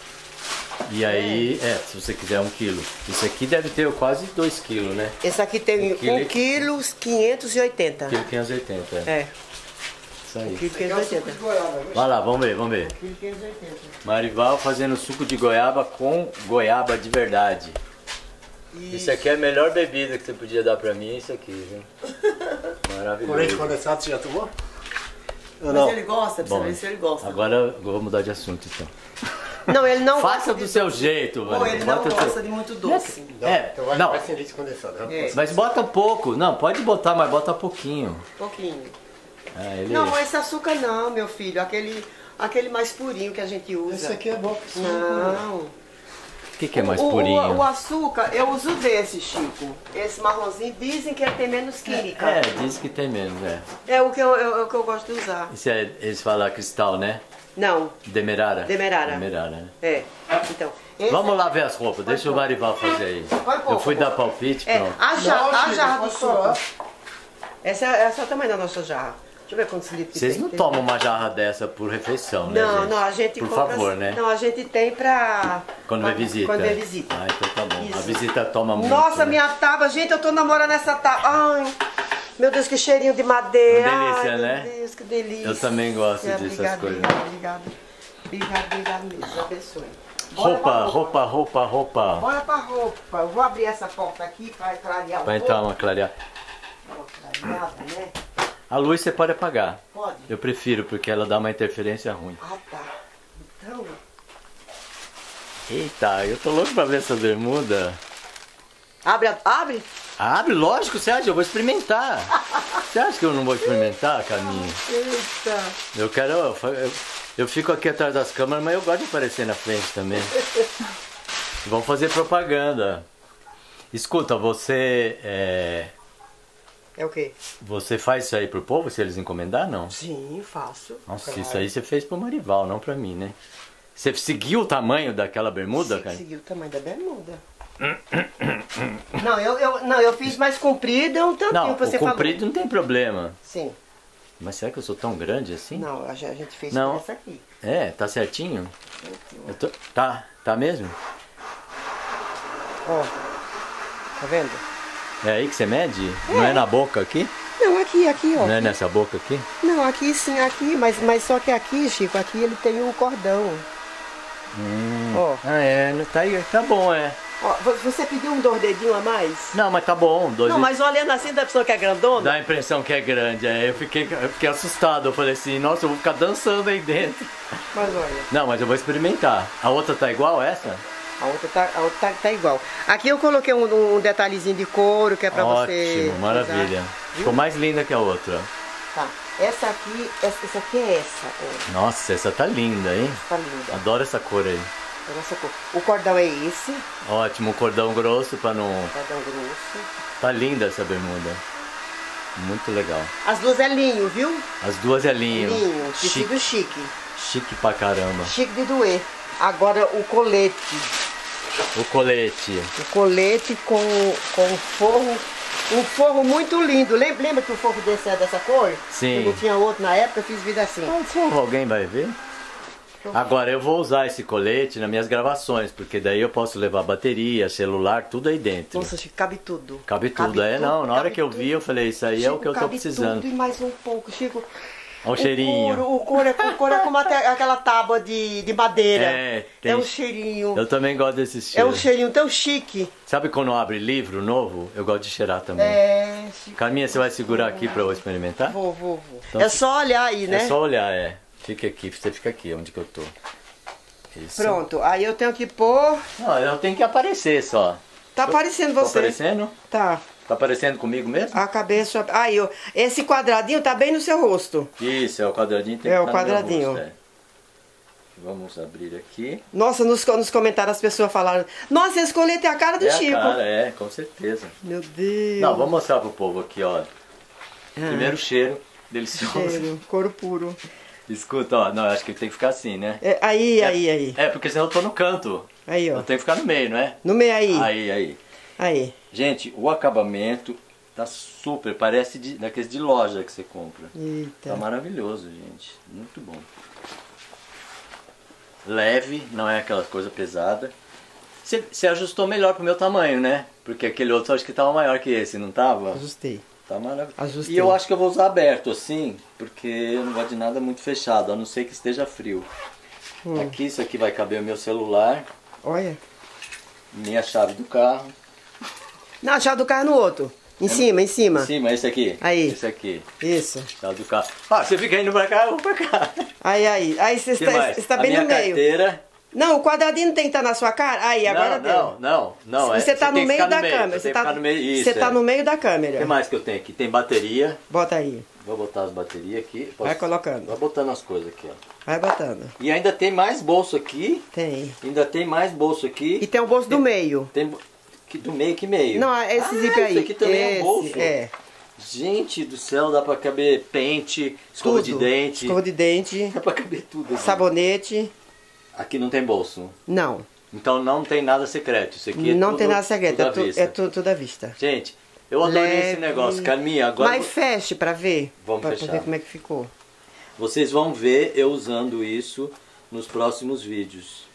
E aí, é, se você quiser um quilo. Isso aqui deve ter quase dois quilos, né? Esse aqui tem Um quilo- um quilo quinhentos e oitenta. um quilo quinhentos e oitenta, é. É, Isso um aí. quilo quinhentos e oitenta. Vai lá, vamos ver, vamos ver. um quilo quinhentos e oitenta. Marival fazendo suco de goiaba com goiaba de verdade. Isso aqui é a melhor bebida que você podia dar pra mim, é isso aqui, viu? Com leite Maravilhoso. condensado você já tomou? Ou Mas não? ele gosta, precisa Bom, ver se ele gosta. agora eu vou mudar de assunto então. Não, ele não Faça gosta do de seu doce. jeito, Ou velho. ele não Bota o seu- gosta de muito doce. Não, É, então vai, não. vai sem leite condensado. Não. É. Mas bota pouco. Não, pode botar, mas bota pouquinho. Um pouquinho. É, ele... Não, esse açúcar não, meu filho. Aquele, aquele mais purinho que a gente usa. Esse aqui é bom. Não. O que, que é mais o, purinho? O, o açúcar, eu uso desse, Chico. Esse marronzinho. Dizem que ele tem menos química. É, diz que tem menos, é. É o que eu, eu- é o que eu gosto de usar. Isso é, eles falam cristal, né? Não, Demerara? Demerara. Demerara, né? é. Então. esse Vamos é- lá ver as roupas, deixa o Marival fazer aí. Vai pôr, Eu fui vai dar pôr. palpite, É, pronto. a, jarra, Não, a Chico, jarra do pode suco. falar. Essa, essa é o tamanho da nossa jarra. Deixa eu ver quantos litros que Vocês tem. não tomam uma jarra dessa por refeição, né, Não, gente? não, a gente Por compra. favor, né? Não, a gente tem pra. Quando pra- vem visita. Quando vem visita. Ah, então tá bom. Isso. A visita toma muito. Nossa, né? minha tábua, gente, eu tô namorando essa tábua. Ai, meu Deus, que cheirinho de madeira. Uma delícia, Ai, né? Meu Deus, que delícia. Eu também gosto É, dessas obrigado, coisas. Obrigado, obrigado. Obrigado, obrigado mesmo. Deus abençoe. Bora Roupa, pra roupa, roupa, roupa. Bora pra roupa. Eu vou abrir essa porta aqui pra clarear um Vai entrar uma clareada. pouco. Clareada, né? A luz você pode apagar. Pode? Eu prefiro, porque ela dá uma interferência ruim. Ah, tá. Então, Eita, eu tô louco pra ver essa bermuda. abre, a- abre. Abre, lógico, você acha? Eu vou experimentar. Você acha que eu não vou experimentar, Caminho? Eita. Eu quero. Eu, eu- eu fico aqui atrás das câmeras, mas eu gosto de aparecer na frente também. Vamos fazer propaganda. Escuta, você. É, É o quê? você faz isso aí pro povo se eles encomendar, não? Sim, faço. Nossa, Claro. isso aí você fez pro Marival, não pra mim, né? Você seguiu o tamanho daquela bermuda, Se- cara? Seguiu o tamanho da bermuda. Não, eu, eu, não, eu fiz mais comprida um tantinho Não, que você o comprido não tem problema. falou. Sim. Mas será que eu sou tão grande assim? Não, a gente a gente fez Não. com essa aqui. É, tá certinho? Eu tô- Tá, tá mesmo? Ó. Tá vendo? É aí que você mede? Não é na boca aqui? Não, aqui, aqui, ó. Não é nessa boca aqui? Não, aqui sim, aqui, mas, mas só que aqui, Chico, aqui ele tem o cordão. Ó. Ah, é, tá aí, tá bom, é. Ó, vo- você pediu um dois dedinhos a mais? Não, mas tá bom, dois. Não, mas olhando assim da pessoa que é grandona. Dá a impressão que é grande, é. Eu fiquei, eu fiquei assustado, eu falei assim, nossa, eu vou ficar dançando aí dentro. Mas olha, Não, mas eu vou experimentar. A outra tá igual a essa? a outra tá, a outra tá, tá igual. Aqui eu coloquei um, um detalhezinho de couro que é pra você. Ótimo, maravilha. usar. Ficou mais linda que a outra. Tá. Essa aqui, essa, essa aqui é essa. Ó. Nossa, essa tá linda, hein? Tá linda. Adoro essa cor aí. Essa cor. O cordão é esse. Ótimo, cordão grosso pra não... Cordão grosso. Tá linda essa bermuda. Muito legal. As duas é linho, viu? As duas é linho. Linho, tecido Chique. chique. Chique pra caramba. Chique de doer. Agora o colete. O colete. O colete com, com forro. Um forro muito lindo. Lembra, lembra que o forro desse é dessa cor? Sim. Eu não tinha outro na época, eu fiz vida assim. Ah, forro, alguém vai ver? Agora eu vou usar esse colete nas minhas gravações, porque daí eu posso levar bateria, celular, tudo aí dentro. Nossa, Chico, cabe tudo. Cabe tudo, é? Não, na hora que eu vi eu falei, isso aí é o que eu tô precisando. Tudo e mais um pouco, Chico. Olha o cheirinho. Couro, o couro é, o couro é como até aquela tábua de, de madeira. É, tem- É um cheirinho. Eu também gosto desse É cheiro. um cheirinho tão chique. Sabe quando abre livro novo? Eu gosto de cheirar também. É, Chico. Carminha, você vai segurar aqui pra eu experimentar? Vou, vou, vou. Então, é só olhar aí, né? É só olhar, é. Fica aqui, você fica aqui, onde que eu tô. Isso. Pronto, aí eu tenho que pôr... Não, eu tenho que aparecer só. Tá aparecendo Tá você. aparecendo? Tá. Tá aparecendo comigo mesmo? A cabeça... Aí, ó, esse quadradinho tá bem no seu rosto. Isso, é o quadradinho. Tem É, que o tá no meu quadradinho. rosto, é. Vamos abrir aqui. Nossa, nos, nos comentários as pessoas falaram... Nossa, esse colete é a cara do É Chico. a cara, é, com certeza. Meu Deus. Não, vou mostrar pro povo aqui, ó. Ah. Primeiro cheiro, delicioso. Cheiro, couro puro. Escuta, ó, não, acho que tem que ficar assim, né? É, aí, É- aí, aí. É, porque senão eu tô no canto. Aí, ó. Eu tenho que ficar no meio, não é? No meio aí. Aí, aí. Aí. Gente, o acabamento tá super, parece de, daqueles de loja que você compra. Tá Eita. maravilhoso, gente. Muito bom. Leve, não é aquela coisa pesada. Você, você ajustou melhor pro meu tamanho, né? Porque aquele outro eu acho que tava maior que esse, não tava? Ajustei. Tá maravilhoso. Ajustei. E eu acho que eu vou usar aberto assim, porque eu não gosto de nada muito fechado, a não ser que esteja frio. Hum. Aqui, isso aqui vai caber o meu celular, Olha. minha chave do carro. Não, a chave do carro é no outro. Em cima, em cima. Em cima, esse aqui. Aí. Esse aqui. Isso. Chave do carro. Ah, você fica indo pra cá, eu vou pra cá. Aí, aí. Aí você Que está, mais? está a bem minha no meio. carteira. Não, o quadradinho não tem que estar na sua cara. Aí, agora não, deu. não, não, não. é- Você tá tem no que meio ficar da no meio, câmera. Você Você tem que tá, ficar no meio. Isso, você tá é. no meio da O que câmera. mais que eu tenho aqui? Tem bateria. Bota aí. Vou botar as baterias aqui. Posso- Vai colocando. Vou botando as coisas aqui, ó. Vai botando. E ainda tem mais bolso aqui. Tem. Ainda tem mais bolso aqui. E tem o bolso do meio. Tem bo- que do meio que meio. Não, esse ah, zíper aí. Isso aqui também esse, é bolso. É. Gente do céu, dá pra caber pente, escova de Tudo. dente. Escova de dente. Dá pra caber tudo. Aqui. Sabonete. Aqui não tem bolso. Não. Então não tem nada secreto. Isso aqui é Não tudo, tem nada secreto. tudo à É, tu, vista. é tu- tudo à vista. Gente, eu adorei Leve. esse negócio. Carminha, agora Mas feche pra ver. Vamos pra, pra fechar. ver como é que ficou. vocês vão ver eu usando isso nos próximos vídeos.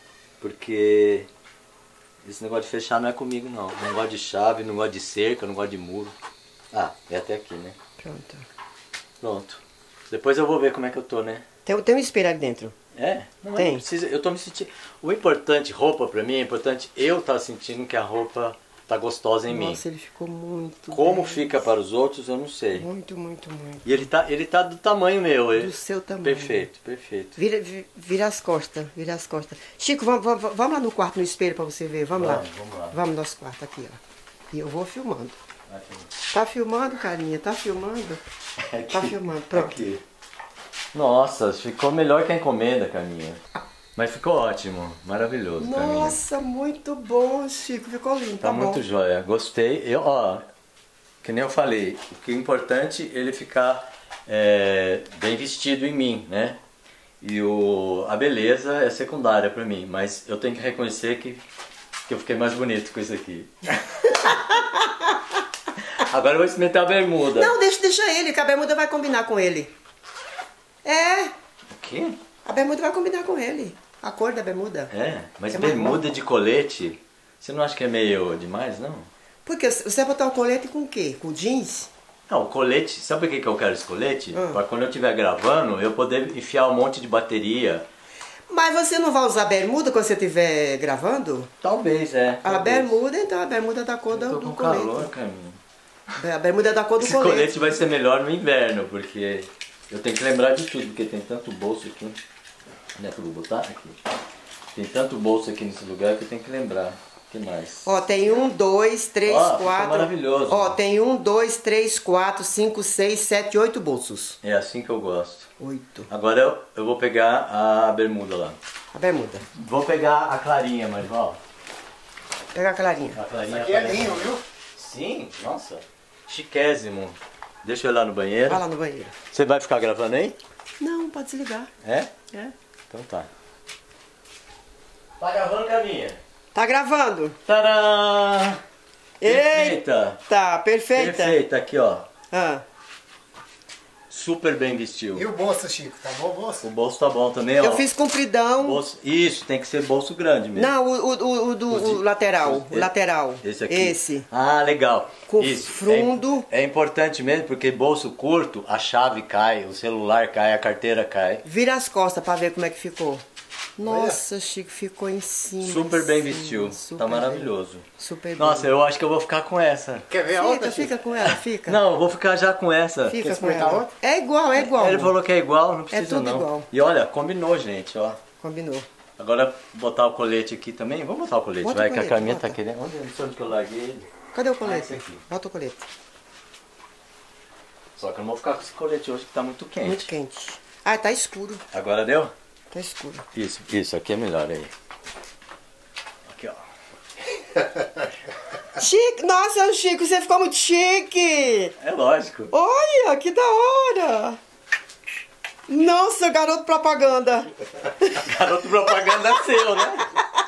Porque esse negócio de fechar não é comigo não. Não gosto de chave, não gosto de cerca, não gosto de muro. Ah, é até aqui, né? Pronto. Pronto. Depois eu vou ver como é que eu tô, né? Tem, tem um espelho ali dentro. É? Não, Tem. não precisa, eu tô me sentindo... O importante, roupa pra mim, é importante eu estar sentindo que a roupa tá gostosa em mim. Nossa, ele ficou muito Como bem. fica para os outros, eu não sei. Muito, muito, muito. E ele tá, ele tá do tamanho meu. ele- Do seu tamanho. Perfeito, perfeito. Vira, vi- vira as costas, vira as costas. Chico, vamos, vamos, vamos lá no quarto, no espelho pra você ver. Vamos, lá. Vamos, vamos lá. Vamos no nosso quarto aqui, ó. E eu vou filmando. Aqui. Tá filmando, carinha? Tá filmando? Tá filmando, pronto. Aqui. Nossa, ficou melhor que a encomenda, Carminha. Mas ficou ótimo, maravilhoso, Carminha. Nossa, muito bom, Chico. Ficou lindo, Tá tá, muito bom. jóia. Gostei. Eu, ó, que nem eu falei, o que é importante é ele ficar é, bem vestido em mim, né? E o, a beleza é secundária pra mim, mas eu tenho que reconhecer que, que eu fiquei mais bonito com isso aqui. Agora eu vou experimentar a bermuda. Não, deixa, deixa ele, que a bermuda vai combinar com ele. É, O quê? a bermuda vai combinar com ele. A cor da bermuda. É, mas É mais bermuda de colete, você não acha que é meio demais, não? Porque você vai botar o colete com o quê? Com jeans? Não, o colete, sabe por que que eu quero esse colete? Hum. Pra quando eu estiver gravando, eu poder enfiar um monte de bateria. Mas você não vai usar bermuda quando você estiver gravando? Talvez, é. A talvez. bermuda, então, a bermuda é da cor Eu do, tô do com colete. calor, Carminha. A bermuda é da cor do Esse colete. colete vai ser melhor no inverno, porque eu tenho que lembrar de tudo, porque tem tanto bolso aqui. Onde é que eu vou botar? Aqui. Tem tanto bolso aqui nesse lugar que eu tenho que lembrar. que mais? Ó, tem um, dois, três, Ó, ficou quatro. maravilhoso. Ó, tem um, dois, três, quatro, cinco, seis, sete, oito bolsos. É assim que eu gosto. Oito. Agora eu, eu vou pegar a bermuda lá. A bermuda. Vou pegar a clarinha, Marival. Pega a clarinha. A clarinha Aqui é aparece. linho, viu? Sim, nossa. Chiquésimo. Deixa eu ir lá no banheiro. Vai lá no banheiro. Você vai ficar gravando aí? Não, pode desligar. É? É. Então tá. Tá gravando, Caminha? Tá gravando? Tadã! Perfeita! Tá, perfeita. Perfeita, aqui ó. Ah. Super bem vestiu. E o bolso, Chico? Tá bom o bolso? O bolso tá bom também, ó. Eu fiz compridão. Bolso... Isso, tem que ser bolso grande mesmo. Não, o, o, o do Os de- o lateral. os- O lateral. Esse aqui. Esse. Ah, legal. Com Isso. fundo. É, é importante mesmo, porque bolso curto, a chave cai, o celular cai, a carteira cai. Vira as costas pra ver como é que ficou. Nossa, Chico, ficou em cima. Super em bem cima, vestiu. super Tá bem. maravilhoso. Super bem. Nossa, eu acho que eu vou ficar com essa. Quer ver a outra, Fica, Chico? fica com ela, fica. Não, eu vou ficar já com essa. Fica Quer com experimentar ela. outra? É igual, é igual. Ele falou que é igual, não precisa tudo não. igual. E olha, combinou, gente, ó. Combinou. Agora botar o colete aqui também. Vamos botar o colete, Bota vai, o que a colete, Carminha bota. tá querendo. Onde, não sei onde que eu larguei ele. Cadê o Ah, colete? esse aqui. Bota o colete. Só que eu não vou ficar com esse colete hoje que tá muito quente. Muito quente. Ah, tá escuro. Agora deu? Tá escuro. Isso, isso, aqui é melhor aí. Aqui, ó. Chique! Nossa, Chico, você ficou muito chique! É lógico. Olha, que da hora! Nossa, garoto propaganda! Garoto propaganda seu, né?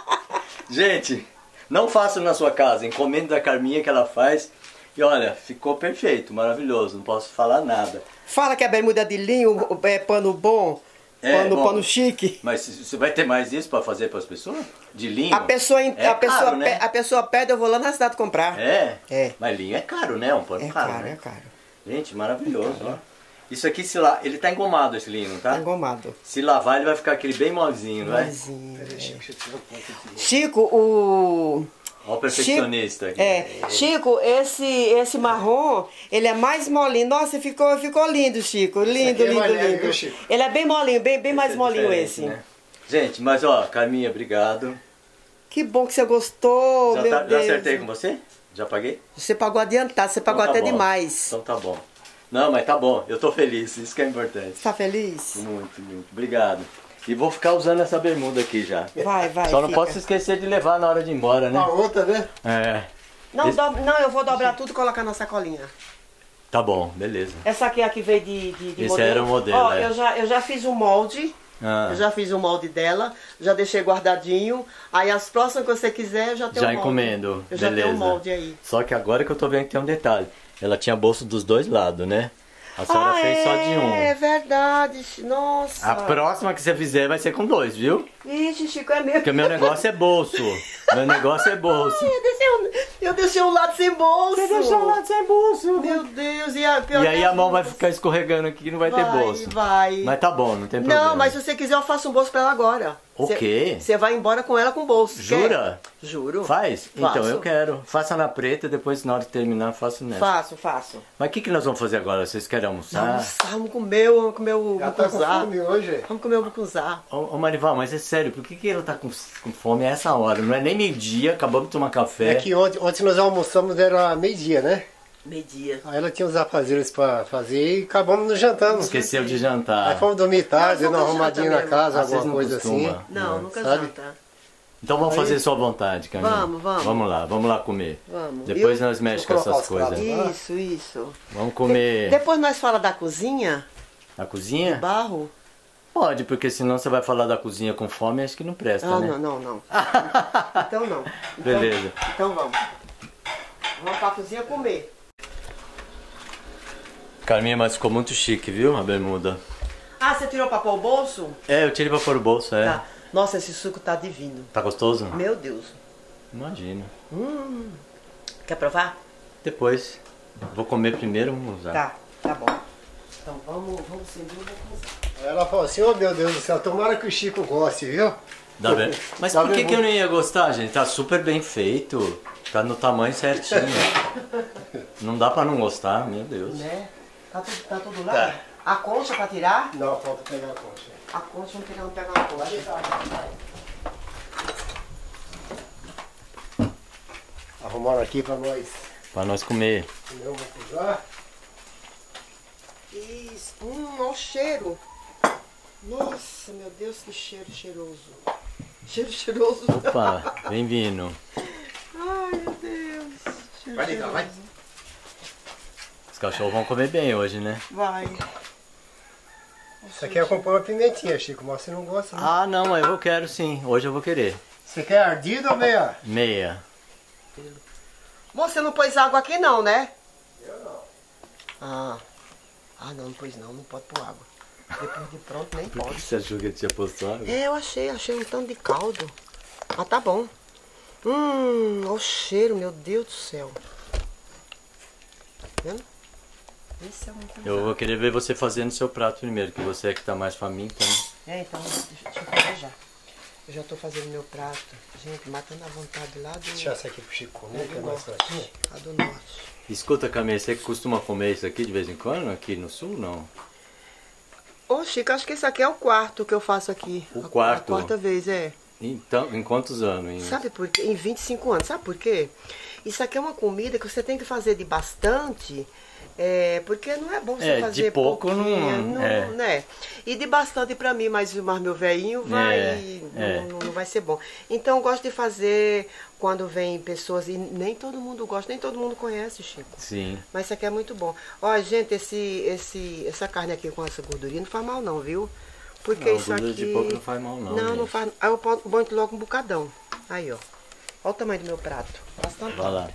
Gente, não façam na sua casa. Encomenda da Carminha que ela faz. E olha, ficou perfeito, maravilhoso. Não posso falar nada. Fala que a bermuda de linho é pano bom, É, pano, bom. pano chique. Mas você vai ter mais isso pra fazer pras pessoas? De linho? A pessoa, É a, pessoa caro, né? pe- a pessoa pede, eu vou lá na cidade comprar. É? É. Mas linho é caro, né? Um pano É caro, caro, né? é caro. Gente, maravilhoso, ó. Isso aqui, se lá, ele tá engomado esse linho, tá? Tá engomado. Se lavar, ele vai ficar aquele bem molezinho, não é? Molezinho, é. Chico, deixa eu tirar um pouco aqui. Chico, o... Ó o perfeccionista aqui. É, Chico, esse, esse marrom, ele é mais molinho. Nossa, ficou, ficou lindo, Chico. Lindo, aqui é lindo, mais leve, lindo. viu, Chico? Ele é bem molinho, bem, bem mais Esse é molinho diferente, esse. né? Gente, mas ó, Carminha, obrigado. Que bom que você gostou, já, meu tá- já Deus. acertei com você? Já paguei? Você pagou adiantado, você pagou Então tá até bom. demais. Então tá bom. Não, mas tá bom, eu tô feliz, isso que é importante. Tá feliz? Muito, muito. Obrigado. E vou ficar usando essa bermuda aqui já. Vai, vai. Só não fica. posso esquecer de levar na hora de ir embora, né? A outra, né? É. Não, Esse- dobra- não, eu vou dobrar tudo e colocar na sacolinha. Tá bom, beleza. Essa aqui é a que veio de, de, de Esse modelo. era o modelo, Ó, é. eu, já, eu já fiz o molde. Ah, Eu já fiz o molde dela, já deixei guardadinho. Aí as próximas que você quiser, eu já tenho já o molde. encomendo, Eu já beleza. tenho o molde aí. Só que agora que eu tô vendo que tem um detalhe. Ela tinha bolso dos dois lados, né? A senhora ah, fez é, só de um. É verdade, nossa. A próxima que você fizer vai ser com dois, viu? Ixi, Chico, é mesmo. Porque o meu negócio é bolso. Meu negócio é bolso. Eu deixei, um, eu deixei um lado sem bolso. sem bolso. Meu Deus, e, a, pior E que aí é a mão vai bolso. ficar escorregando aqui que não vai, ter bolso. Vai, Mas tá bom, não tem problema. Não, mas se você quiser, eu faço um bolso pra ela agora. O Cê- quê? Você vai embora com ela com bolso. Jura? Quer? Juro. Faz? Então Faço. eu quero. Faça na preta, depois na hora de terminar faço nessa. Faço, faço. Mas o que, que nós vamos fazer agora? Vocês querem almoçar? Vamos, vamos comer, o- comer o Já tá com bucunzá. fome hoje. Vamos comer o bucunzá. Ô, ô Marival, mas é sério, por que, que ela tá com, com fome a essa hora? Não é nem meio-dia, acabamos de tomar café. É que ontem, ontem nós almoçamos, era meio-dia, né? Meio-dia. Aí ela tinha uns afazeres pra fazer e acabamos nos jantando. Esqueceu de jantar. Aí fomos dormir tarde, Não, dando uma nunca arrumadinha janta na mesmo. casa, Ah, vocês alguma não coisa costumam? assim. Não, nunca Sabe? janta. Então vamos Aí- fazer sua vontade, Camila. Vamos, vamos. Vamos lá, vamos lá comer. Vamos. Depois Eu- nós mexemos com Deixa eu essas colocar os coisas. pratos. Isso, isso. Vamos comer Depois nós fala da cozinha, na cozinha? barro. Pode, porque senão você vai falar da cozinha com fome, acho que não presta, Ah, né? não, não, não. Então não. Então, Beleza. Então vamos. Vamos pra cozinha comer. Carminha, mas ficou muito chique, viu? A bermuda. Ah, você tirou pra pôr o bolso? É, eu tirei pra pôr o bolso, é. Tá. Nossa, esse suco tá divino. Tá gostoso? Meu Deus. Imagina. Hum. Quer provar? Depois. Vou comer primeiro, vamos usar. Tá, tá bom. Então vamos, vamos acender o bucunzá. Aí ela falou assim, ô meu Deus do céu, tomara que o Chico goste, viu? Dá bem. Mas Dá por que, bem que eu muito. não ia gostar, gente? Tá super bem feito. Tá no tamanho certinho. Não dá pra não gostar, meu Deus. Né? Tá tudo, tá tudo lá? Tá. A concha pra tirar? Não, falta pegar a concha. A concha, vamos pegar, vamos pegar uma concha. arrumaram aqui pra nós. Pra nós comer. Comer um maracujá. Isso. Hum, olha o cheiro. Nossa, meu Deus, que cheiro cheiroso. Cheiro cheiroso. Opa, bem-vindo. Ai, meu Deus. Cheiro Vai ligar, vai. cheiroso. Os cachorros vão comer bem hoje, né? Vai. Isso aqui acompanha uma pimentinha, Chico, mas você não gosta, né? Ah, não, mas eu quero sim. Hoje eu vou querer. Você quer ardido ou meia? Meia. Você não pôs água aqui não, né? Eu não. Ah. Ah, não, não pôs não. Não pode pôr água. Depois de pronto, nem Por que pode. você achou que ele tinha posto água? É, eu achei. Achei um tanto de caldo. Mas tá bom. Hum, olha o cheiro, meu Deus do céu. Tá vendo? Esse é muito Eu vou querer ver você fazendo seu prato primeiro, que você é que tá mais faminto, né? É, então, deixa, deixa eu fazer já. Eu já tô fazendo meu prato. Gente, matando a vontade lá do... Deixa essa aqui pro Chico comer, que é do mais norte. fraquinha. A do norte. Escuta, Camille, você costuma comer isso aqui de vez em quando, aqui no sul, não? Ô, Chico, acho que esse aqui é o quarto que eu faço aqui. O A- quarto? A quarta vez, é. Então, em quantos anos? Em... Sabe por quê? Em vinte e cinco anos. Sabe por quê? Isso aqui é uma comida que você tem que fazer de bastante, é, porque não é bom você É, fazer de pouco não- pouquinho, é. né? E de bastante pra mim, mas, mas meu velhinho vai, É, é. Não, não vai ser bom. Então eu gosto de fazer quando vem pessoas, e nem todo mundo gosta, nem todo mundo conhece, Chico. Sim. Mas isso aqui é muito bom. Ó, gente, esse, esse, essa carne aqui com essa gordurinha não faz mal não, viu? Porque Não, isso gordura aqui... de porco não faz mal não, Não, não gente. faz... Aí eu ponho logo um bocadão. Aí, ó. Olha o tamanho do meu prato. Bastante. Vai lá.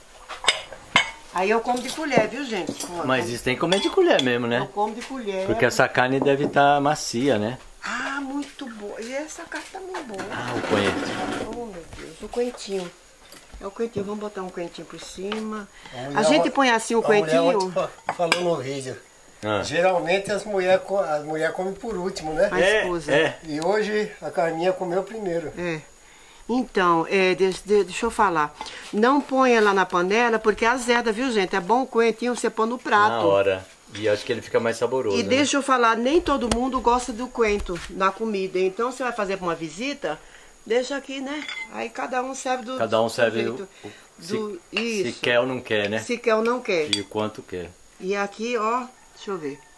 Aí eu como de colher, viu, gente? Ó, Mas isso tem que comer de colher mesmo, Eu né? como de colher. Porque essa carne deve estar macia, né? Ah, muito boa. E essa carne tá muito boa. Ah, o coentro. Oh, meu Deus. O coentinho. É o coentinho. Vamos botar um coentinho por cima. A A mulher gente ontem- põe assim o a mulher coentinho. ontem fa- falou no vídeo. Ah. Geralmente as mulheres co- as mulher comem por último, né? A É, esposa. é. E hoje a Carminha comeu primeiro. É. Então, é, deixa, deixa eu falar. Não ponha lá na panela, porque azeda, viu, gente? É bom o coentinho você pôr no prato. Na hora. E acho que ele fica mais saboroso, E né? deixa eu falar, nem todo mundo gosta do coentro na comida. Então, você vai fazer para uma visita, deixa aqui, né? Aí cada um serve do Cada um do seu serve jeito. o- Do, se, isso. se quer ou não quer, né? Se quer ou não quer. E o quanto quer. E aqui, ó, deixa eu ver.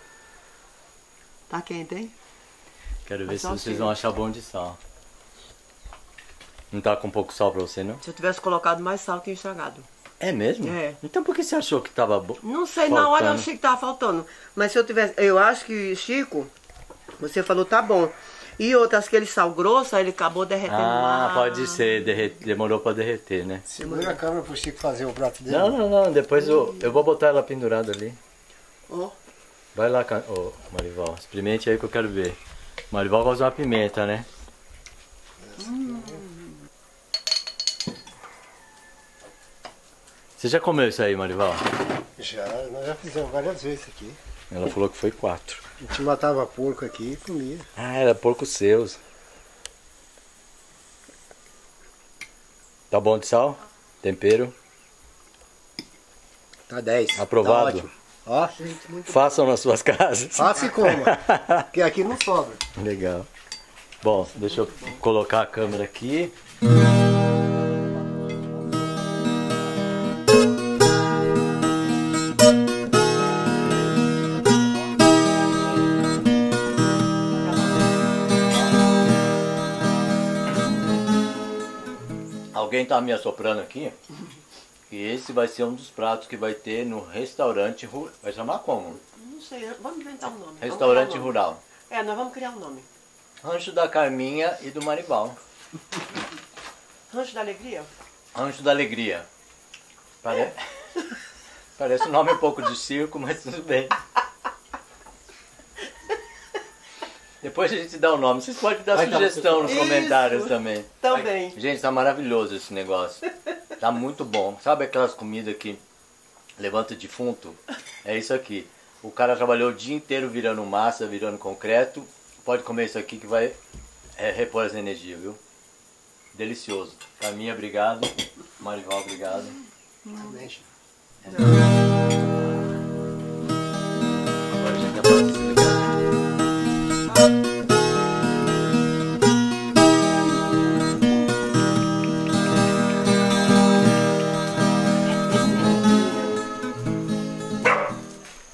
Tá quente, hein? Quero ver Mas se só o vocês cheiro. vão achar bom de sal. Não tá com pouco sal pra você, não? Se eu tivesse colocado mais sal, tinha estragado. É mesmo? É. Então por que você achou que tava bom? Não sei, na hora eu Faltando. achei que tava faltando. Mas se eu tivesse. Eu acho que, Chico, você falou tá bom. E outras, aquele sal grosso, aí ele acabou derretendo Ah, lá. pode ser. derre- Demorou pra derreter, né? Segura a câmera pro Chico fazer o prato dele. Não, não, não. Depois eu, eu vou botar ela pendurada ali. Ó. Vai lá, Ca- ô, Marival. Experimente aí que eu quero ver. Marival gosta de uma pimenta, né? Você já comeu isso aí, Marival? Já, nós já fizemos várias vezes isso aqui. Ela falou que foi quatro. A gente matava porco aqui e comia. Ah, era porco seus. Tá bom de sal? Tempero? Tá dez. Aprovado. Tá ótimo. Ó, Gente, muito Façam nas suas casas. faça e coma. Porque aqui não sobra. Legal. Bom, deixa eu colocar a câmera aqui. Alguém tá me assoprando aqui? E esse vai ser um dos pratos que vai ter no restaurante rural. Vai chamar como? Não sei, vamos inventar um nome. Vamos Restaurante criar um nome. rural. É, nós vamos criar um nome. Rancho da Carminha e do Marival. Rancho da Alegria? Rancho da Alegria. Pare... Parece um nome um pouco de circo, mas tudo bem. Depois a gente dá o nome. Vocês podem dar Vai dar sugestão nos Isso. comentários também. Também. Gente, tá maravilhoso esse negócio. Tá muito bom. Sabe aquelas comidas que levanta defunto? É isso aqui. O cara trabalhou o dia inteiro virando massa, virando concreto. Pode comer isso aqui que vai é, repor as energias, viu? Delicioso. Caminha, obrigado. Marival, obrigado. Agora a gente já pode desligar.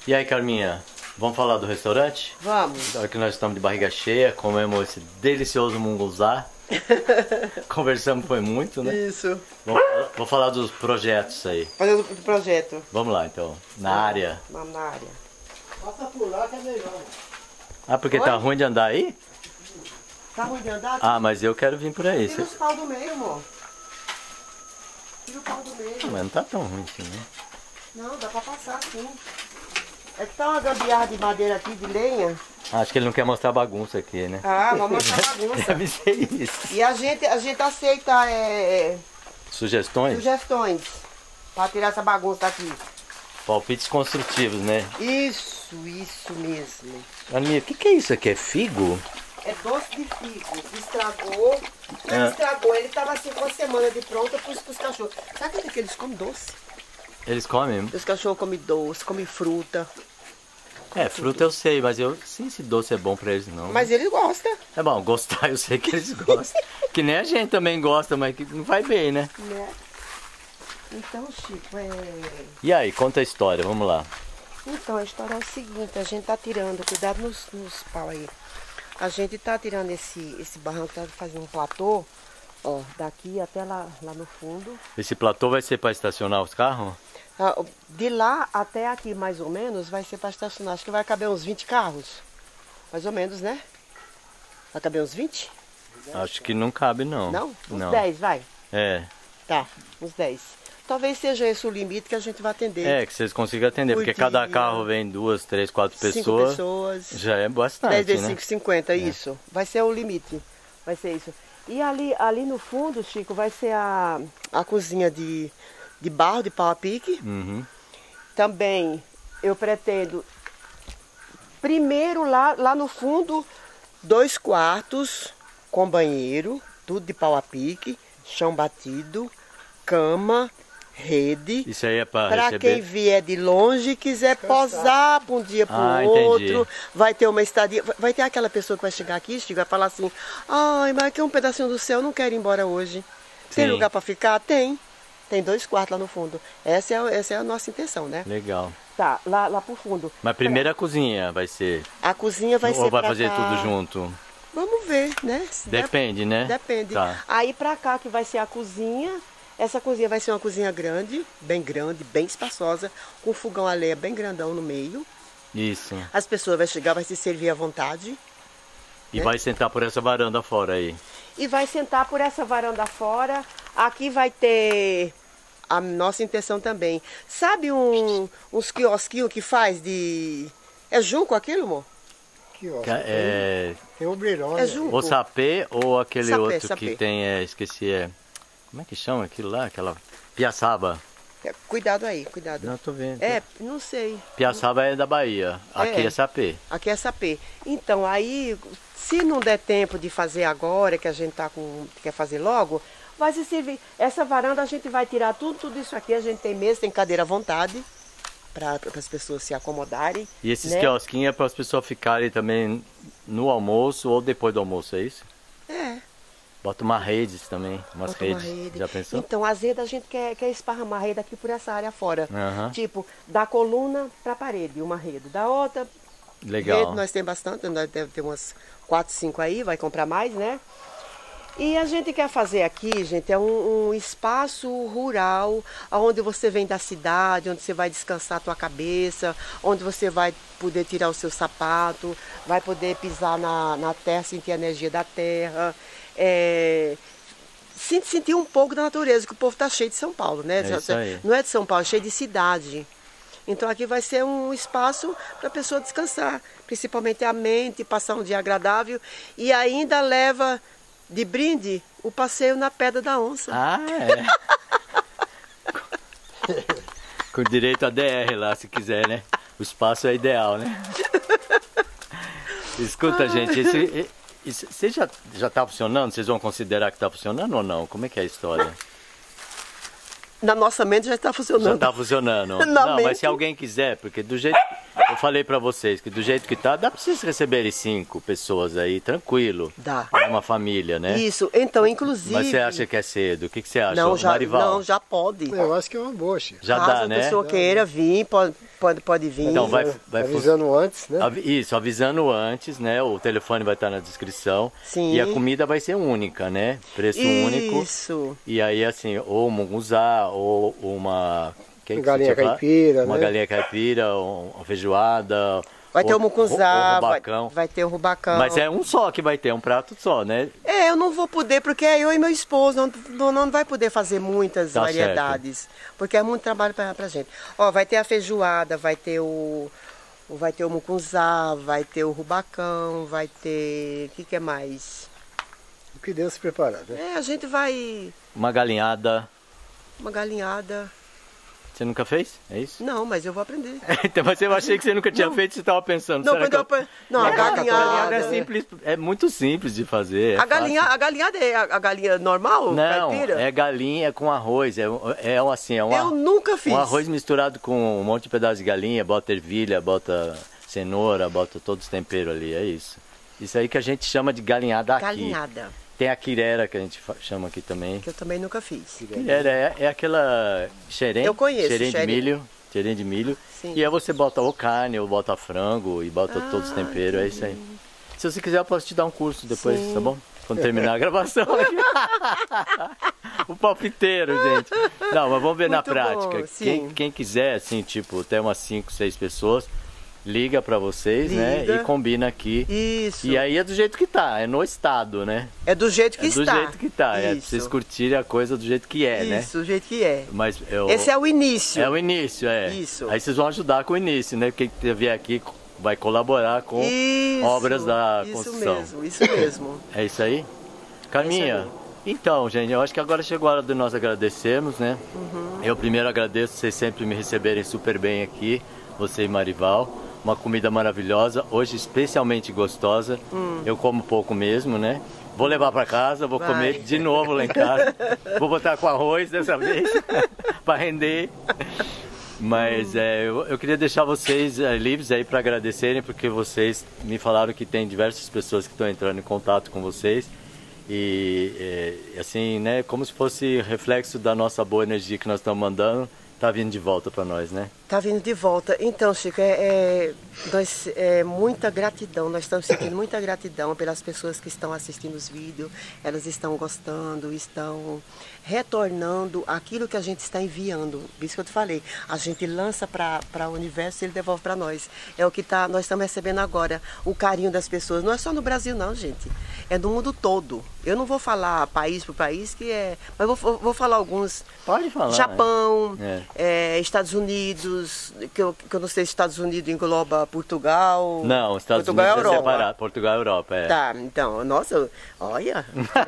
E aí, Carminha, vamos falar do restaurante? Vamos. Na hora que nós estamos de barriga cheia, comemos esse delicioso munguzá. Conversamos foi muito, né? Isso. Vamos, vou falar dos projetos aí. Fazer o projeto. Vamos lá, então. Na área. Vamos na área. Passa por lá que é melhor. Ah, porque Oi? tá ruim de andar aí? Tá ruim de andar? Ah, mas eu quero vir por aí. Tira os pau do meio, amor. Tira o pau do meio. Mas não tá tão ruim assim, né? Não, dá pra passar sim. É que tá uma gambiarra de madeira aqui, de lenha. Acho que ele não quer mostrar bagunça aqui, né? Ah, vamos mostrar a bagunça. Deve ser isso. E a gente, a gente aceita é, Sugestões? sugestões pra tirar essa bagunça daqui. Palpites construtivos, né? Isso, isso mesmo. Carminha, o que, que é isso aqui? É figo? É doce de figo. Estragou. Não É. estragou, ele tava assim com uma semana de pronta pros, pros cachorros. Sabe que eles comem doce? Eles comem? Os cachorros comem doce, comem fruta. É, fruta eu sei, mas eu não sei se doce é bom pra eles, não. Mas eles gostam. É bom, gostar eu sei que eles gostam. Que nem a gente também gosta, mas que não vai bem, né? Né? Então, Chico, é... E aí, conta a história, vamos lá. Então, a história é o seguinte, a gente tá tirando, cuidado nos, nos pau aí. A gente tá tirando esse, esse barranco, tá fazendo um platô, ó, daqui até lá, lá no fundo. Esse platô vai ser pra estacionar os carros? Ah, de lá até aqui, mais ou menos, vai ser para estacionar. Acho que vai caber uns vinte carros. Mais ou menos, né? Vai caber uns vinte? Acho que não cabe, não. Não? Uns Não. dez, vai. É. Tá, uns dez. Talvez seja esse o limite que a gente vai atender. É, que vocês consigam atender, Por porque cada dia. carro vem duas, três, quatro Cinco pessoas. pessoas. Já é bastante, dez vezes né? cinco, cinquenta, isso. Vai ser o limite. Vai ser isso. E ali, ali no fundo, Chico, vai ser a, a cozinha de, de barro, de pau a pique. Uhum. Também eu pretendo, primeiro lá, lá no fundo, dois quartos com banheiro, tudo de pau a pique, chão batido, cama, rede. Isso aí é pra Para receber... quem vier de longe e quiser posar para um dia para o Ah, entendi. outro, vai ter uma estadia. Vai ter aquela pessoa que vai chegar aqui, Chico, vai falar assim: ai, mas aqui é um pedacinho do céu, não quero ir embora hoje. Tem Sim. lugar para ficar? Tem. Tem dois quartos lá no fundo. Essa é, essa é a nossa intenção, né? Legal. Tá, lá, lá pro fundo. Mas primeiro a cozinha vai ser... A cozinha vai ser Ou vai pra fazer cá. tudo junto? Vamos ver, né? Se der- Depende, né? Depende. Tá. Aí pra cá que vai ser a cozinha. Essa cozinha vai ser uma cozinha grande, bem grande, bem espaçosa, com fogão a lenha bem grandão no meio. Isso. As pessoas vão chegar, vai se servir à vontade. E É. vai sentar por essa varanda fora aí. E vai sentar por essa varanda fora. Aqui vai ter a nossa intenção também. Sabe um, uns quiosquinhos que faz de... É junco aquilo, amor? Aqui, ó. É... Tem obreirão, É né? junco. O sapê ou aquele Sapê, outro sapê. que tem, é, esqueci, é... Como é que chama aquilo lá? Aquela... Piaçaba. É, cuidado aí, cuidado. Não, tô vendo. É, não sei. Piaçaba é da Bahia. Aqui É. é sapê. Aqui é sapê. Então, aí, se não der tempo de fazer agora, que a gente tá com, quer fazer logo, vai se servir. Essa varanda a gente vai tirar tudo, tudo isso aqui. A gente tem mesa, tem cadeira à vontade, para as pessoas se acomodarem. E esses né? quiosquinhos é para as pessoas ficarem também no almoço ou depois do almoço, é isso? É. Bota uma rede também, umas Bota uma redes. rede. Já pensou? Então, às vezes a gente quer, quer esparramar a rede aqui por essa área fora. Aham. Tipo, da coluna para a parede, uma rede. Da outra, Legal. rede nós temos bastante, nós deve ter umas quatro, cinco aí, vai comprar mais, né? E a gente quer fazer aqui, gente, é um, um espaço rural, onde você vem da cidade, onde você vai descansar a tua cabeça, onde você vai poder tirar o seu sapato, vai poder pisar na, na terra, sentir a energia da terra, é, sen- sentir um pouco da natureza, que o povo está cheio de São Paulo, né? É isso aí. Não é de São Paulo, é cheio de cidade. Então aqui vai ser um espaço para a pessoa descansar, principalmente a mente, passar um dia agradável e ainda leva de brinde o passeio na Pedra da Onça. Ah, é. Com direito a D R lá, se quiser, né? O espaço é ideal, né? Escuta, gente, esse, esse, você já, já tá funcionando? Vocês vão considerar que tá funcionando ou não? Como é que é a história? Na nossa mente já está funcionando. Já tá funcionando. Na Não, mente. mas se alguém quiser, porque do jeito... Eu falei pra vocês que do jeito que tá, dá pra vocês receberem cinco pessoas aí, tranquilo. Dá. É uma família, né? Isso, então, inclusive... Mas você acha que é cedo? O que, que você acha? Não, já, Marival? não, já pode. Eu acho que é uma boa, Chico. Já Caso dá, a né? pessoa queira vir, pode, Pode, pode vir. Então vai, vai avisando antes, né? Isso, avisando antes, né? O telefone vai estar na descrição. Sim. E a comida vai ser única, né? Preço Isso. único. Isso. E aí, assim, ou munguzá, ou uma... Que que galinha caipira, Uma né? galinha caipira, uma feijoada... Vai ter o ou- mucunzá, ou vai, rubacão. vai ter o rubacão. Mas é um só que vai ter, um prato só, né? É, eu não vou poder, porque é eu e meu esposo, não, não, não vai poder fazer muitas Tá variedades. Porque é muito trabalho pra, pra gente. Ó, vai ter a feijoada, vai ter o... o- Vai ter o mucunzá, vai ter o rubacão, vai ter... O que, que é mais? O que Deus se preparar, né? É, a gente vai... Uma galinhada. Uma galinhada... Você nunca fez? É isso? Não, mas eu vou aprender. Então, mas eu achei que você nunca tinha feito, você estava pensando. Não, será quando que eu... pe- Não, a galinhada... é simples, é muito simples de fazer. é A galinha, fácil. a galinhada é a, a galinha normal? Não, caipira? é galinha com arroz. É, é um, assim, é um, Eu ar- nunca fiz. um arroz misturado com um monte de pedaço de galinha, bota ervilha, bota cenoura, bota todos os temperos ali, é isso. Isso aí que a gente chama de galinhada aqui. Galinhada, Tem a quirera que a gente fa- chama aqui também. que eu também nunca fiz. Quirera é, é aquela xerém, Eu conheço, xerém de xerém. milho, xerém de milho. Sim. E aí você bota ou carne, ou bota frango, e bota todos os temperos, é isso aí. Se você quiser eu posso te dar um curso depois, Sim. tá bom? Quando terminar a gravação aqui. O palpiteiro, gente. Não, mas vamos ver na Muito prática. bom, Quem, sim. quem quiser, assim, tipo, até umas cinco, seis pessoas, liga pra vocês, né? Liga. E combina aqui. Isso. E aí é do jeito que tá, é no estado, né? É do jeito que É do está. jeito que tá, é pra Isso. vocês curtirem a coisa do jeito que é, né? Isso, do jeito que é. Mas eu, Esse é o início. é o início, é. Isso. Aí vocês vão ajudar com o início, né? Quem vier aqui vai colaborar com Isso, obras da isso construção. mesmo, isso mesmo. É isso aí? Carminha, É isso então, gente, eu acho que agora chegou a hora de nós agradecermos, né? Uhum. Eu primeiro agradeço vocês sempre me receberem super bem aqui, você e Marival. Uma comida maravilhosa, hoje especialmente gostosa. Hum. Eu como pouco mesmo, né? Vou levar para casa, vou Vai. comer de novo lá em casa. Vou botar com arroz dessa vez, para render. Mas é, eu, eu queria deixar vocês é, livres aí para agradecerem, porque vocês me falaram que tem diversas pessoas que estão entrando em contato com vocês. E é, assim, né, como se fosse reflexo da nossa boa energia que nós estamos mandando, tá vindo de volta para nós, né? Tá vindo de volta. Então, Chico, é, é, nós, é muita gratidão. Nós estamos sentindo muita gratidão pelas pessoas que estão assistindo os vídeos. Elas estão gostando, estão retornando aquilo que a gente está enviando. Por isso que eu te falei. A gente lança para o universo e ele devolve para nós. É o que tá, nós estamos recebendo agora. O carinho das pessoas. Não é só no Brasil, não, gente. É no mundo todo. Eu não vou falar país por país, que é. Mas vou, vou falar alguns. Pode falar. Japão, né? é, Estados Unidos, que eu, que eu não sei se Estados Unidos engloba Portugal. Não, Estados Portugal Unidos é é Europa. separado. Portugal é Europa, é. Tá, então, nossa, olha.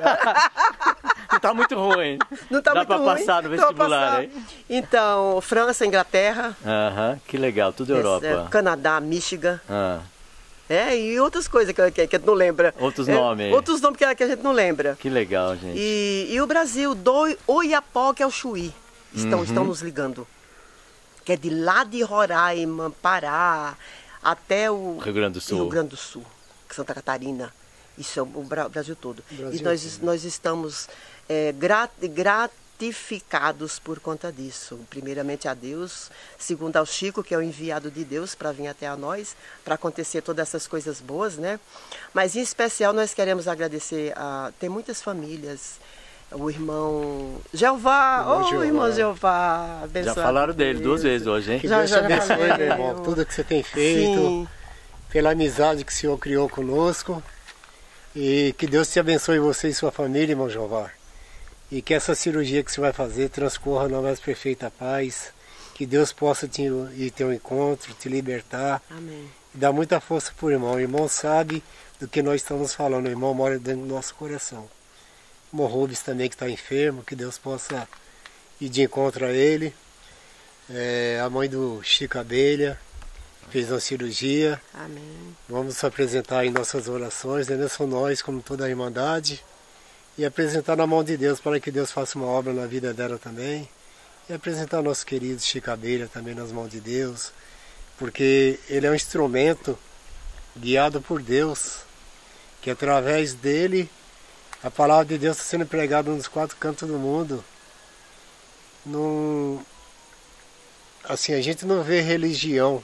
Não tá muito ruim. Não tá Dá muito pra ruim. passar no Dá pra vestibular, passar. hein? Então, França, Inglaterra, Aham, que legal, tudo Europa. é, Canadá, Michigan. Ah, É, e outras coisas que, que, que a gente não lembra. Outros É, nomes aí. Outros nomes que, que a gente não lembra. que legal, gente. E, e o Brasil, do Oiapoque ao Chuí, estão, Uhum. estão nos ligando. Que é de lá de Roraima, Pará, até o Rio Grande do Sul. Rio Grande do Sul, Santa Catarina. Isso é o Bra- Brasil todo. Brasil e nós, todo. nós estamos é, grat, gratificados por conta disso. Primeiramente a Deus, segundo ao Chico, que é o enviado de Deus para vir até a nós, para acontecer todas essas coisas boas, né? Mas em especial nós queremos agradecer a... Tem muitas famílias, o irmão Jeová, Irmão ô Jeová. irmão Jeová, Já abençoado falaram por dele Deus. duas vezes hoje, hein? Que Já- Deus te já abençoe, falei. meu irmão. Tudo que você tem feito, Sim. pela amizade que o Senhor criou conosco. E que Deus te abençoe você e sua família, irmão Jeová. E que essa cirurgia que você vai fazer transcorra na mais perfeita paz. Que Deus possa te ir ter um encontro, te libertar. Amém. E dar muita força pro irmão. O irmão sabe do que nós estamos falando. O irmão mora dentro do nosso coração. O irmão Rubens também que está enfermo. Que Deus possa ir de encontro a ele. É, a mãe do Chico Abelha fez uma cirurgia. Amém. Vamos apresentar em nossas orações, né? Não são nós, como toda a Irmandade, e apresentar na mão de Deus para que Deus faça uma obra na vida dela também, e apresentar nosso querido Chico Abelha também nas mãos de Deus, porque ele é um instrumento guiado por Deus, que através dele a palavra de Deus está sendo pregada nos quatro cantos do mundo. Num... assim, a gente não vê religião,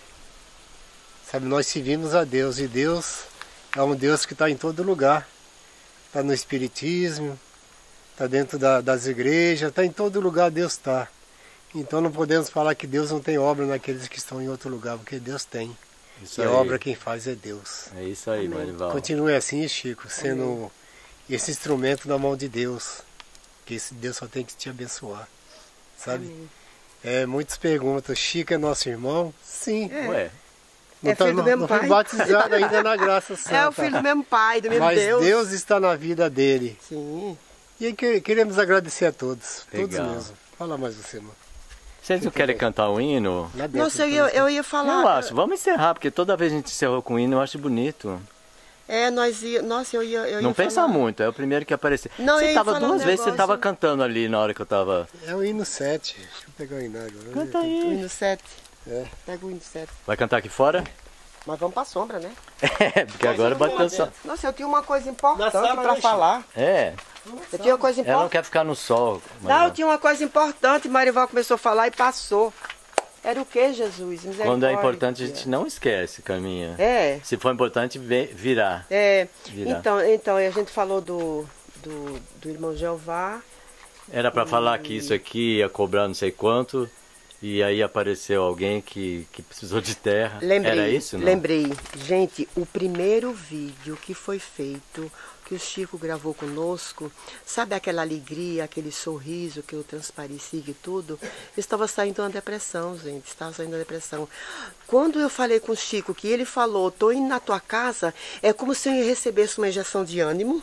sabe? Nós servimos a Deus e Deus é um Deus que está em todo lugar. Está no Espiritismo, está dentro da, das igrejas, está em todo lugar Deus está. Então não podemos falar que Deus não tem obra naqueles que estão em outro lugar, porque Deus tem. Isso e aí. a obra quem faz é Deus. É isso aí, Marival. Continue assim, Chico, sendo Amém. Esse instrumento na mão de Deus, que esse Deus só tem que te abençoar, sabe? É, muitas perguntas, Chico é nosso irmão? Sim. É. Ué. Não, É tá, filho do não, mesmo não pai. fui batizado ainda na graça santa. É o filho do mesmo pai, do mesmo Mas Deus. Deus está na vida dele. Sim. E que, queremos agradecer a todos, Legal. todos mesmo. Fala mais você, mano. Vocês não querem cantar o hino? Lá dentro, Nossa, eu, eu ia falar... Eu acho, vamos encerrar, porque toda vez a gente encerrou com o hino, eu acho bonito. É, nós ia... Nossa, eu ia, eu Não ia pensa falar... muito, é o primeiro que apareceu. Não, eu você ia tava falar duas um vezes, você negócio. tava cantando ali na hora que eu tava... É o hino sete. Deixa eu pegar o hino agora. Canta O aí. hino sete. É. Pega o hino sete. Vai cantar aqui fora? Mas vamos pra sombra, né? É, porque agora bateu só. Nossa, eu tinha uma coisa importante Na sala, pra né, falar. É, Eu tinha uma coisa ela não importante. quer ficar no sol. Não, Marival. eu tinha uma coisa importante. Marival começou a falar e passou. Era o que, Jesus? Quando é importante a gente não esquece, Carminha. É. Se for importante, vê- virar. É. Virar. Então, então, a gente falou do, do, do irmão Jeová. Era pra falar que isso aqui ia cobrar não sei quanto, e aí apareceu alguém que, que precisou de terra. Lembrei, Era isso, não? lembrei. Gente, o primeiro vídeo que foi feito, que o Chico gravou conosco, sabe aquela alegria, aquele sorriso que eu transpareci e tudo? Eu estava saindo de uma depressão, gente, estava saindo da depressão. Quando eu falei com o Chico, que ele falou, tô indo na tua casa, é como se eu recebesse uma injeção de ânimo.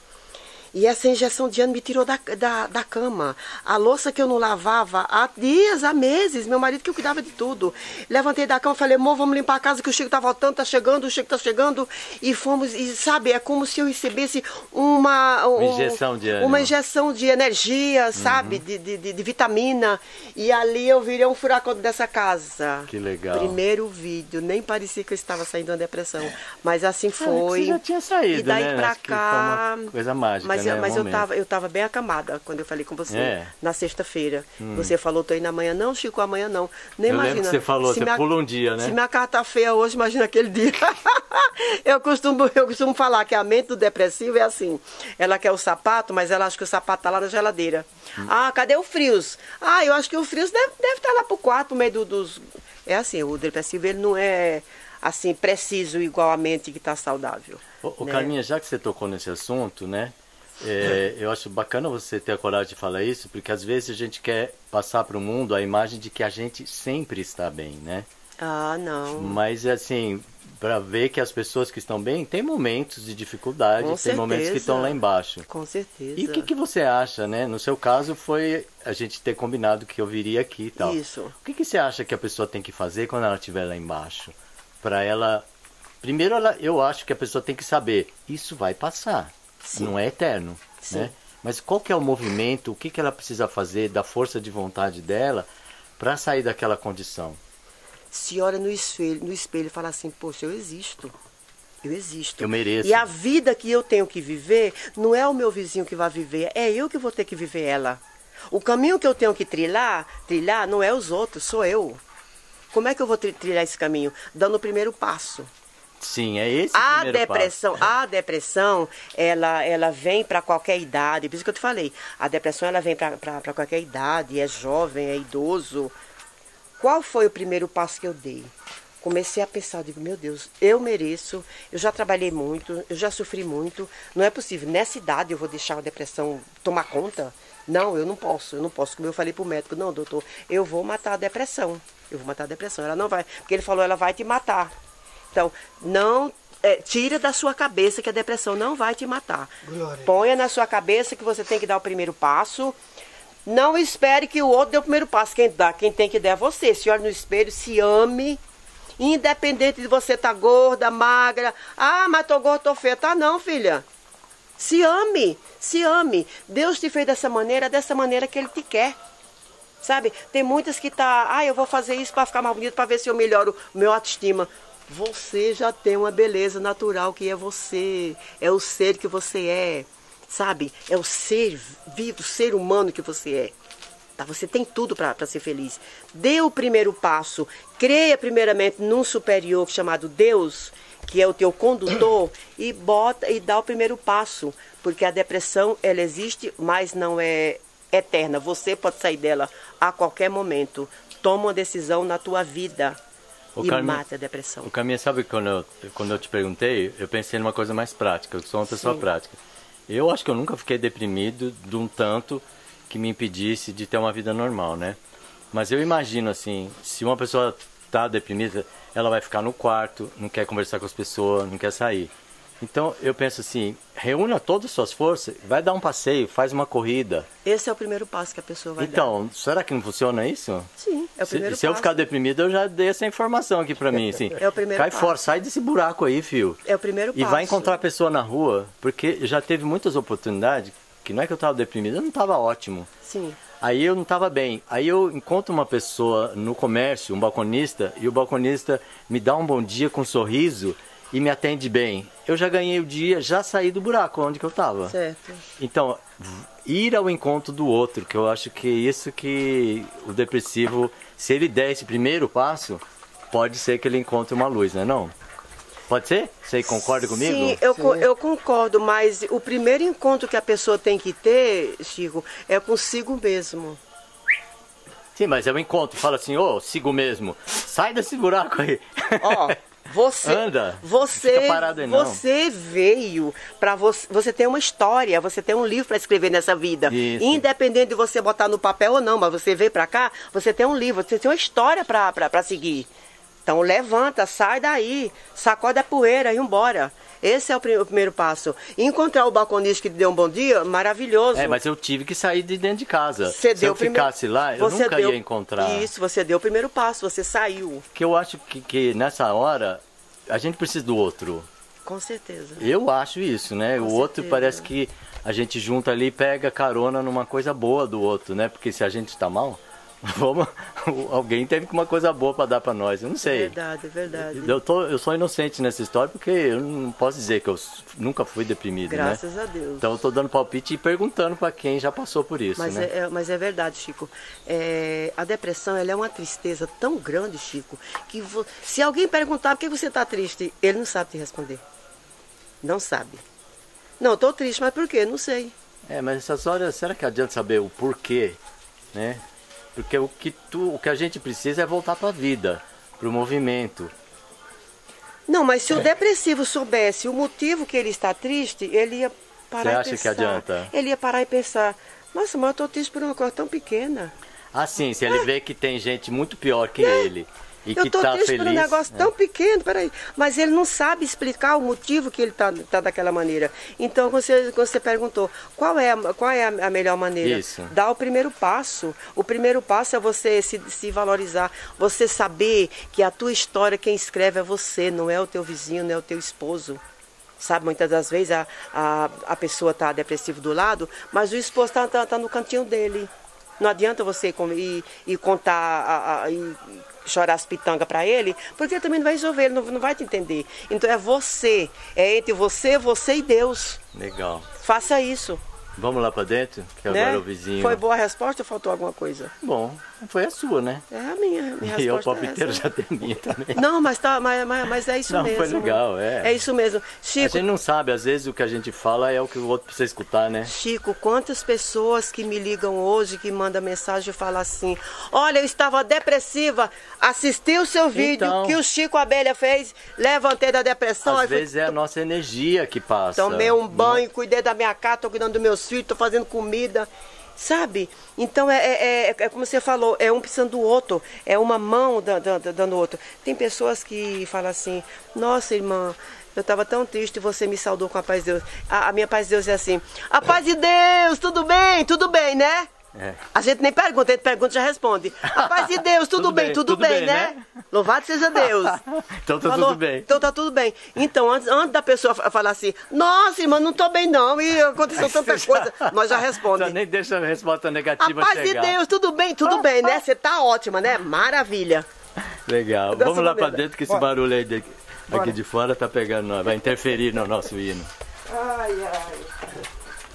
E essa injeção de ânimo me tirou da, da, da cama. A louça que eu não lavava há dias, há meses, meu marido que eu cuidava de tudo. Levantei da cama e falei, amor, vamos limpar a casa que o Chico tá voltando, tá chegando, o Chico tá chegando. E fomos, e sabe, é como se eu recebesse uma... Um, Uma injeção de ânimo. Uma injeção de energia, sabe, de, de, de, de vitamina. E ali eu virei um furacão dessa casa. Que legal. Primeiro vídeo, nem parecia que eu estava saindo de uma depressão. Mas assim foi. Você já tinha saído, E daí né? pra Acho que foi cá... uma coisa mágica, Mas, né? eu, mas Um eu, momento. tava, eu tava bem acamada quando eu falei com você, É. na sexta-feira. Você falou, tô indo amanhã. Não, Chico, amanhã não. Nem Eu lembro imagina. que você falou, se você minha- pula um dia, né? Se minha cara tá feia hoje, imagina aquele dia. eu, costumo, eu costumo falar que a mente do depressivo é assim. Ela quer o sapato, mas ela acha que o sapato tá lá na geladeira. Hum. Ah, cadê o frios? Ah, eu acho que o frios deve estar deve tá lá pro quarto, no meio do- dos... É assim, o depressivo, ele não é assim, preciso igual a mente que tá saudável. Ô, ô, né? Carminha, já que você tocou nesse assunto, né? é, eu acho bacana você ter a coragem de falar isso, porque às vezes a gente quer passar para o mundo a imagem de que a gente sempre está bem, né? Ah, não. Mas assim, para ver que as pessoas que estão bem têm momentos de dificuldade, Com tem momentos que certeza. estão lá embaixo. Com certeza. E o que, que você acha, né? No seu caso foi a gente ter combinado que eu viria aqui e tal. Isso. O que, que você acha que a pessoa tem que fazer quando ela estiver lá embaixo? Para ela... Primeiro, ela, eu acho que a pessoa tem que saber, isso vai passar, Sim. não é eterno, Sim. né? Mas qual que é o movimento, o que, que ela precisa fazer da força de vontade dela para sair daquela condição? Se olha no espelho, no espelho e fala assim, poxa, eu existo. Eu existo. Eu mereço. E a vida que eu tenho que viver, não é o meu vizinho que vai viver, é eu que vou ter que viver ela. O caminho que eu tenho que trilhar, trilhar não é os outros, sou eu. Como é que eu vou tri- trilhar esse caminho? Dando o primeiro passo. Sim, é esse o A primeiro depressão, passo. a depressão, ela, ela vem para qualquer idade. Por isso que eu te falei, a depressão ela vem para qualquer idade, é jovem, é idoso. Qual foi o primeiro passo que eu dei? Comecei a pensar, eu digo, meu Deus, eu mereço, eu já trabalhei muito, eu já sofri muito, não é possível, nessa idade eu vou deixar a depressão tomar conta? Não, eu não posso, eu não posso, como eu falei pro médico, não, doutor, eu vou matar a depressão, eu vou matar a depressão, ela não vai, porque ele falou, ela vai te matar. Então, não é, tira da sua cabeça que a depressão não vai te matar. Glória. Ponha na sua cabeça que você tem que dar o primeiro passo. Não espere que o outro dê o primeiro passo. Quem dá, quem tem que dar é você. Se olhe no espelho, se ame. Independente de você estar gorda, magra. Ah, mas tô gorda, tô feia. Tá não, filha. Se ame, se ame. Deus te fez dessa maneira, dessa maneira que Ele te quer. Sabe? Tem muitas que tá, ah, eu vou fazer isso para ficar mais bonito, para ver se eu melhoro o meu autoestima. Você já tem uma beleza natural que é você, é o ser que você é, sabe? É o ser vivo, o ser humano que você é. Tá? Você tem tudo para ser feliz. Dê o primeiro passo. Creia primeiramente num superior chamado Deus, que é o teu condutor, e bota e dá o primeiro passo. Porque a depressão, ela existe, mas não é eterna. Você pode sair dela a qualquer momento. Toma uma decisão na tua vida o e Carmen, mata a depressão. O Carmen, sabe quando eu, quando eu te perguntei, eu pensei numa coisa mais prática. Eu sou uma pessoa Sim. prática. Eu acho que eu nunca fiquei deprimido de um tanto que me impedisse de ter uma vida normal, né? Mas eu imagino assim, se uma pessoa está deprimida, ela vai ficar no quarto, não quer conversar com as pessoas, não quer sair. Então eu penso assim, reúna todas as suas forças, vai dar um passeio, faz uma corrida. Esse é o primeiro passo que a pessoa vai então, dar. Então, será que não funciona isso? Sim, é o primeiro se, se passo. eu ficar deprimido, eu já dei essa informação aqui pra mim, assim. É o primeiro Cai passo. fora, sai desse buraco aí, filho. É o primeiro passo. E vai encontrar a pessoa na rua, porque já teve muitas oportunidades, que não é que eu tava deprimido, eu não tava ótimo. Sim. Aí eu não estava bem. Aí eu encontro uma pessoa no comércio, um balconista, e o balconista me dá um bom dia com um sorriso e me atende bem. Eu já ganhei o dia, já saí do buraco onde que eu estava. Certo. Então, ir ao encontro do outro, que eu acho que é isso que o depressivo, se ele der esse primeiro passo, pode ser que ele encontre uma luz, não é não? Pode ser? Você concorda comigo? Sim, eu, Sim. eu concordo, mas o primeiro encontro que a pessoa tem que ter, Chico, é consigo mesmo. Sim, mas é um encontro, fala assim, ô, oh, sigo mesmo, sai desse buraco aí. Ó, você, Anda, você, não fica parado aí, não. Você veio para você, você tem uma história, você tem um livro para escrever nessa vida. Isso. Independente de você botar no papel ou não, mas você veio para cá, você tem um livro, você tem uma história para seguir. Então levanta, sai daí, sacode a poeira e embora. Esse é o, prim o primeiro passo. Encontrar o balconista que te deu um bom dia, maravilhoso. É, mas eu tive que sair de dentro de casa. Você Se eu primeiro... ficasse lá, eu você nunca deu... ia encontrar. Isso, você deu o primeiro passo, você saiu. Que eu acho que, que nessa hora, a gente precisa do outro. Com certeza. Eu acho isso, né? Com o outro certeza. parece que a gente junta ali e pega carona numa coisa boa do outro, né? Porque se a gente tá mal... Vamos, alguém teve uma coisa boa para dar para nós, eu não sei. É verdade, é verdade. Eu, tô, eu sou inocente nessa história porque eu não posso dizer que eu nunca fui deprimido, Graças né? a Deus. Então eu tô dando palpite e perguntando para quem já passou por isso, mas né? É, é, mas é verdade, Chico. É, a depressão, ela é uma tristeza tão grande, Chico, que vo... se alguém perguntar por que você está triste, ele não sabe te responder. Não sabe. Não, estou triste, mas por quê? Não sei. É, mas essas horas, será que adianta saber o porquê, né? Porque o que, tu, o que a gente precisa é voltar para a vida, para o movimento. Não, mas se o depressivo soubesse o motivo que ele está triste, ele ia parar Você e acha pensar. que adianta? Ele ia parar e pensar, nossa, mas eu estou triste por uma coisa tão pequena. Ah, sim, se ele É. vê que tem gente muito pior que É. ele e Eu que estou tá triste feliz. por um negócio é. tão pequeno, peraí. Mas ele não sabe explicar o motivo que ele está tá daquela maneira. Então, você, você perguntou, qual é, a, qual é a melhor maneira? Isso. Dar o primeiro passo. O primeiro passo é você se, se valorizar. Você saber que a tua história, quem escreve é você, não é o teu vizinho, não é o teu esposo. Sabe, muitas das vezes a, a, a pessoa está depressiva do lado, mas o esposo está tá, tá no cantinho dele. Não adianta você ir, ir contar, a, a, ir chorar as pitangas para ele, porque ele também não vai resolver, ele não, não vai te entender. Então é você, é entre você, você e Deus. Legal. Faça isso. Vamos lá para dentro, que Né? agora o vizinho... Foi boa a resposta ou faltou alguma coisa? Bom, foi a sua, né? É a minha, a minha E o resposta é palpiteiro essa. já tem minha também. Não, mas, tá, mas, mas, mas é isso Não, mesmo. foi legal, é. É isso mesmo. A Chico, gente não sabe, às vezes o que a gente fala é o que o outro precisa escutar, né? Chico, quantas pessoas que me ligam hoje, que mandam mensagem e falam assim, olha, eu estava depressiva, assisti o seu vídeo Então. que o Chico Abelha fez, levantei da depressão. Às aí fui- vezes é a nossa energia que passa. Tomei um banho, cuidei da minha casa, tô cuidando dos meus filhos, tô fazendo comida, sabe? Então é, é, é, é como você falou, é um precisando do outro, é uma mão da- da- da- dando outro. Tem pessoas que falam assim, nossa irmã, eu estava tão triste e você me saudou com a paz de Deus. A, a minha paz de Deus é assim, a paz de Deus, tudo bem, tudo bem, né? É. A gente nem pergunta, a gente pergunta e já responde. A paz de Deus, tudo, Tudo bem, bem, tudo, tudo bem, bem, né? né? Louvado seja Deus. Então tá Falou? tudo bem. Então tá tudo bem. Então, antes, antes da pessoa fa- falar assim, nossa, irmã, não tô bem não, e aconteceu tanta Você coisa, já- nós já Já respondemos. nem deixa a resposta A negativa paz chegar. de Deus, tudo bem, tudo bem, né? Você tá ótima, né? Maravilha. Legal. Dessa Vamos lá pra maneira. dentro que esse Bora. barulho aí de- aqui Bora. de fora tá pegando nós, vai interferir no nosso hino. Ai, ai.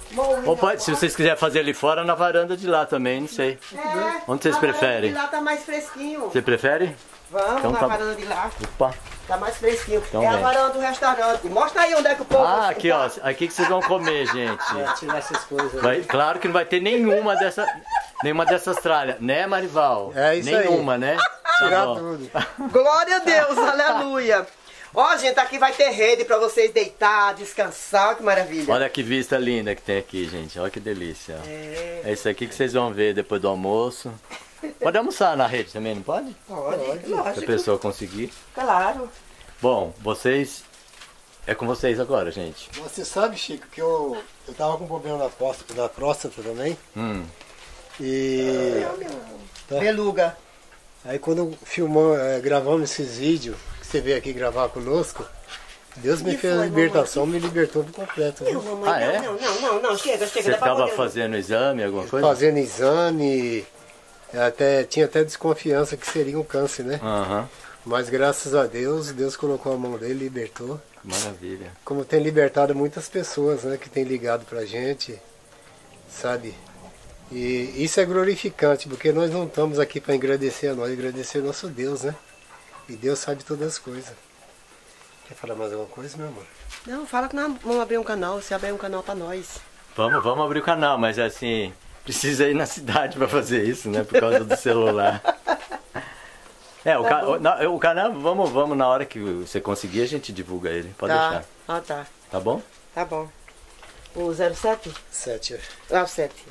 Ou pode, se vocês quiserem fazer ali fora, na varanda de lá também, não sei. É, Onde vocês a varanda preferem? de lá tá mais fresquinho. Você prefere? Vamos Então na tá- varanda de lá. Opa. Tá mais fresquinho. Então é a vem. varanda do restaurante. Mostra aí onde é que o povo... Ah, aqui ó, aqui que vocês vão comer, gente. É, tirar essas coisas. Vai- claro que não vai ter nenhuma dessa, nenhuma dessas tralhas, né, Marival? É isso aí. Nenhuma, né? Tá Tirar bom. tudo. Glória a Deus, aleluia. Ó, gente, aqui vai ter rede pra vocês deitar, descansar, que maravilha. Olha que vista linda que tem aqui, gente. Olha que delícia. É, É isso aqui que vocês vão ver depois do almoço. Pode almoçar na rede também, não pode? pode, Se a lógico, pessoa conseguir. claro. Bom, vocês... É com vocês agora, gente. Você sabe, Chico, que eu, eu tava com problema na próstata, na próstata também. Hum. E Tá. Beluga. aí quando filmou, é, gravamos esses vídeos, que você veio aqui gravar conosco, Deus me Que fez a foi, libertação, me libertou por completo. Não, Viu? mamãe, Ah, é? não, não, não, não, chega, chega. Você dá pra estava poder- fazendo exame, alguma coisa? Fazendo exame, até, tinha até desconfiança que seria um câncer, né? Aham. Mas graças a Deus, Deus colocou a mão dele e libertou. Maravilha. Como tem libertado muitas pessoas, né, que tem ligado pra gente, sabe? E isso é glorificante, porque nós não estamos aqui para agradecer a nós, agradecer ao nosso Deus, né? E Deus sabe todas as coisas. Quer falar mais alguma coisa, meu amor? Não, fala que nós vamos abrir um canal, você abre um canal pra nós. Vamos, vamos abrir o canal, mas assim, precisa ir na cidade para fazer isso, né? Por causa do celular. É, o, ca- o, na- o canal, vamos, vamos, na hora que você conseguir, a gente divulga ele. Pode tá. deixar. Ah, tá. Tá bom? Tá bom. O zero sete? Sete. Ah, o sete.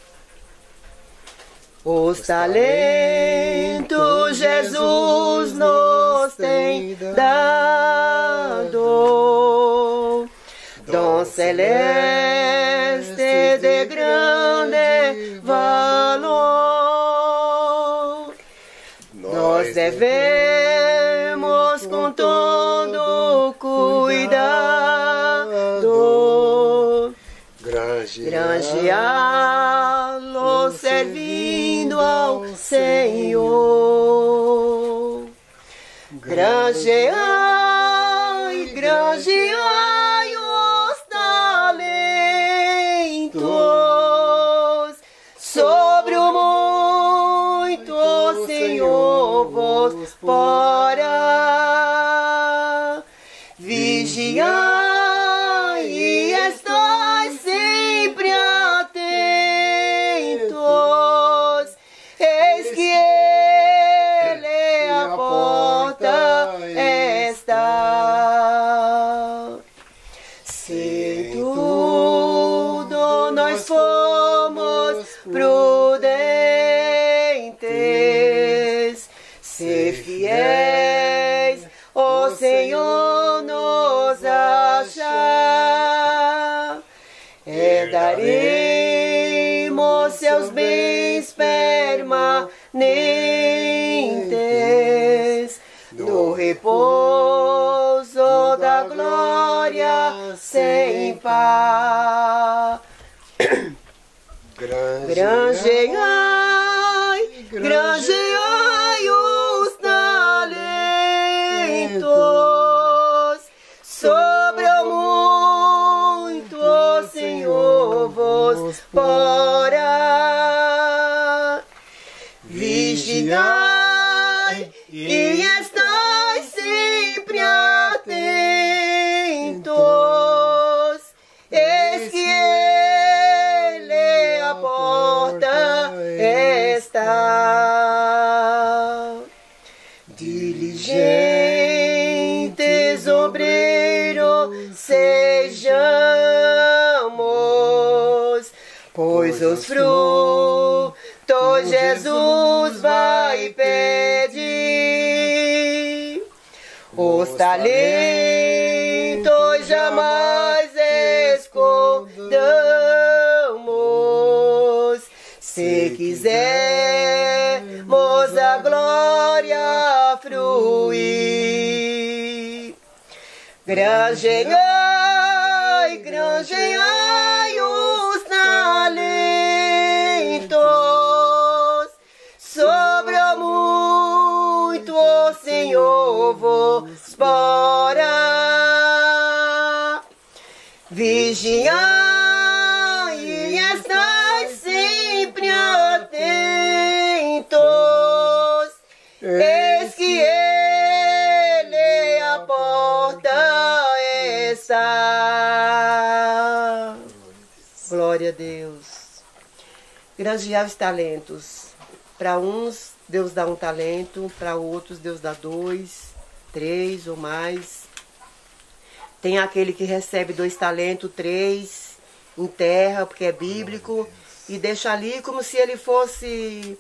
Os talentos Jesus nos tem dado, dom celeste de grande valor. Nós devemos com todo cuidado granjeá-lo servindo ao Senhor. Granjeai, granjeai os talentos, sobre o muito o Senhor vos porá. Vigiai e estai sempre atentos, eis que Ele a porta está. Se tudo nós fomos prudentes, se fiéis, o Senhor nos achar, herdaremos seus bens permanentes, no repouso da glória sem par. Granjeai, granjeai os talentos, sobre o muito o Senhor vos porá. Vigiai e estai sempre atentos, eis que Ele a porta está. Diligentes obreiros sejamos, pois os frutos Jesus vai pedir. Os talentos jamais escondamos, se quisermos a glória fruir. Granjeai, granjeai os talentos, sobre o muito o Senhor vos porá. Vigiai Granjear os talentos. Para uns, Deus dá um talento, para outros, Deus dá dois, três ou mais. Tem aquele que recebe dois talentos, três, enterra, porque é bíblico, e deixa ali como se ele fosse,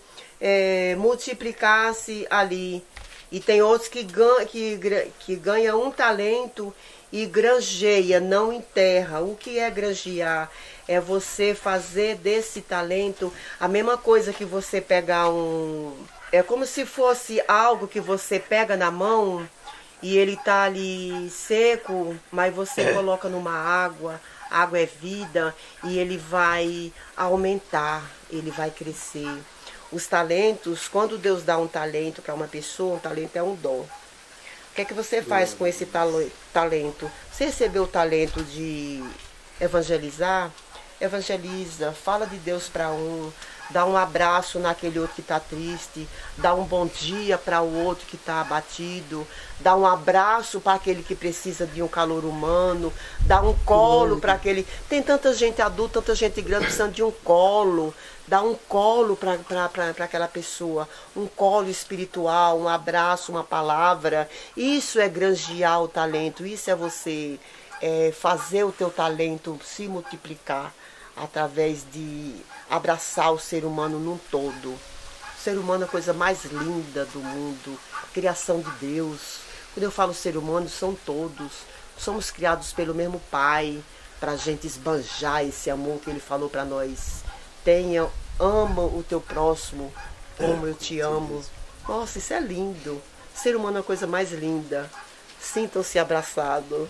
é, multiplicasse ali. E tem outros que ganham que, que ganha um talento e granjeia, não enterra. O que é granjear? É você fazer desse talento a mesma coisa que você pegar um... É como se fosse algo que você pega na mão e ele tá ali seco, mas você coloca numa água, água é vida, e ele vai aumentar, ele vai crescer. Os talentos, quando Deus dá um talento para uma pessoa, um talento é um dom. O que é que você faz com esse talento? Você recebeu o talento de evangelizar? Evangeliza, fala de Deus para um, dá um abraço naquele outro que está triste, dá um bom dia para o outro que está abatido, dá um abraço para aquele que precisa de um calor humano, dá um colo para aquele... Tem tanta gente adulta, tanta gente grande precisando de um colo, dá um colo para aquela pessoa, um colo espiritual, um abraço, uma palavra. Isso é granjear o talento, isso é você é, fazer o teu talento se multiplicar através de abraçar o ser humano num todo. O ser humano é a coisa mais linda do mundo, criação de Deus. Quando eu falo ser humano, são todos. Somos criados pelo mesmo Pai, para a gente esbanjar esse amor que Ele falou para nós. Tenha, ama o teu próximo como eu te amo. Nossa, isso é lindo. Ser humano é a coisa mais linda. Sintam-se abraçados.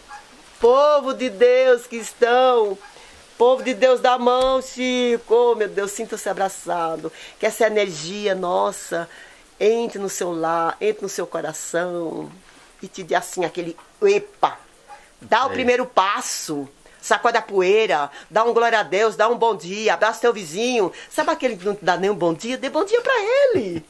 Povo de Deus que estão... Povo de Deus, dá a mão, Chico. Oh, meu Deus, sinta-se abraçado. Que essa energia nossa entre no seu lar, entre no seu coração e te dê assim aquele epa. Dá o é. primeiro passo. Sacode a poeira. Dá um glória a Deus, dá um bom dia. Abraça teu vizinho. Sabe aquele que não te dá nem um bom dia? Dê bom dia pra ele.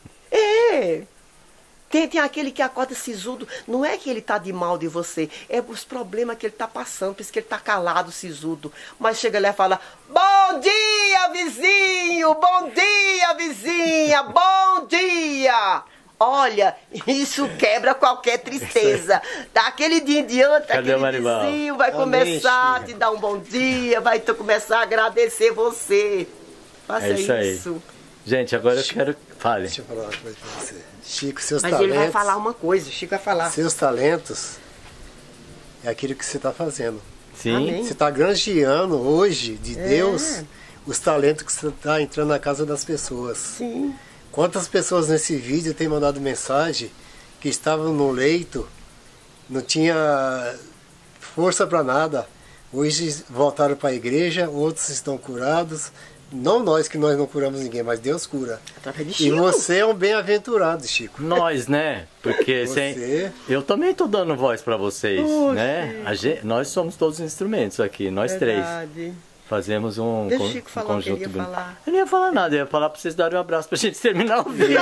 É. Tem, tem aquele que acorda sisudo, não é que ele está de mal de você, é os problemas que ele está passando, por isso que ele está calado, sisudo. Mas chega lá e fala, bom dia, vizinho, bom dia, vizinha, bom dia. Olha, isso quebra qualquer tristeza. Daquele dia em diante, Cadê aquele vizinho vai começar a te dar um bom dia, vai começar a agradecer você. Faça é isso. isso. Aí. Gente, agora eu quero... Fale. Deixa eu falar uma coisa pra você. Chico, seus Mas talentos... ele vai falar uma coisa, o Chico vai falar. Seus talentos é aquilo que você está fazendo. Sim. Amém. Você está granjeando hoje de é. Deus os talentos que você está entrando na casa das pessoas. Sim. Quantas pessoas nesse vídeo têm mandado mensagem que estavam no leito, não tinha força para nada. Hoje voltaram para a igreja, outros estão curados. Não nós, que nós não curamos ninguém, mas Deus cura. E você é um bem-aventurado, Chico. Nós, né? Porque você... sem... eu também estou dando voz para vocês, oh, né? A gente... Nós somos todos instrumentos aqui, nós Verdade. três. Fazemos um, Deixa con... o Chico um falar conjunto. O que ele ia falar. Eu não ia falar nada, eu ia falar para vocês darem um abraço para a gente terminar o vídeo.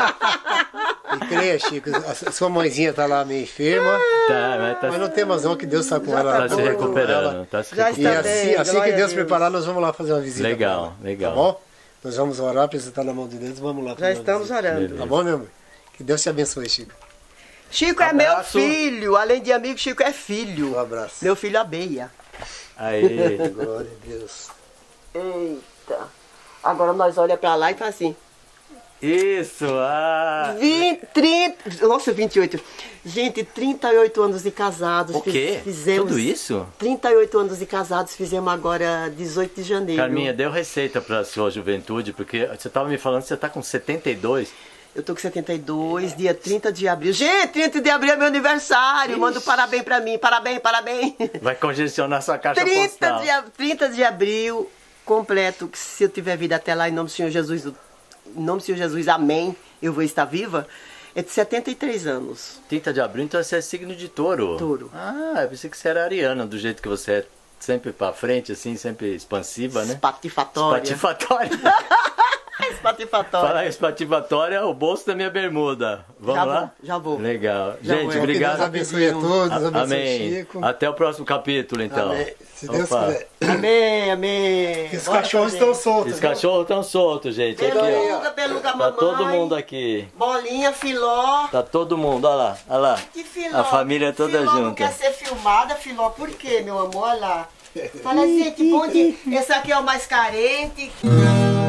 E creia, Chico, a sua mãezinha está lá meio enferma. Tá, mas, tá... mas não tem mais não, que Deus está com ela. Está se recuperando. Tá se Já recuperando. E assim, bem, assim que Deus, Deus preparar, nós vamos lá fazer uma visita. Legal, legal. Tá bom? Nós vamos orar, apresentar na mão de Deus, vamos lá. Já estamos visita. orando. Beleza. Tá bom, meu amor? Que Deus te abençoe, Chico. Chico é Abraço. meu filho, além de amigo, Chico é filho. Um abraço. Meu filho Abeia. Aí. Glória a Deus. Eita. Agora nós olhamos pra lá e fala assim. Isso, ah. vinte, trinta, nossa, vinte e oito. Gente, trinta e oito anos de casados. O quê? Fizemos, Tudo isso? trinta e oito anos de casados, fizemos agora dezoito de janeiro. Carminha, deu receita pra sua juventude, porque você tava me falando que você tá com setenta e dois. Eu tô com setenta e dois, dia trinta de abril. Gente, trinta de abril é meu aniversário. Ixi. Manda um parabéns pra mim. Parabéns, parabéns. Vai congestionar sua caixa trinta postal. De, trinta de abril, completo. Que se eu tiver vida até lá, em nome do Senhor Jesus, em nome do Senhor Jesus, amém, eu vou estar viva. É de setenta e três anos. trinta de abril, então você é signo de touro. Touro. Ah, eu pensei que você era ariana, do jeito que você é sempre pra frente, assim, sempre expansiva, né? Espatifatória. Espatifatória. Espatifatória. Falar em espatifatória, o bolso da minha bermuda. Vamos já lá? Vou, já vou. Legal. Já Gente, vou. obrigado. Que Deus abençoe a todos, A abençoe Amém. Chico. Até o próximo capítulo, então. Amém. Se Deus Opa. quiser. Amém, amém. Os Bora cachorros pra estão gente. soltos. Os viu? cachorros estão soltos, gente. Aqui, ó. Beluga, beluga, Tá mamãe. todo mundo aqui. Bolinha, filó. Tá todo mundo, olha lá, olha lá. Que filó? A família toda filó não junta. quer ser filmada, filó. Por quê, meu amor? Olha lá. Fala, gente, bom dia. Esse aqui é o mais carente.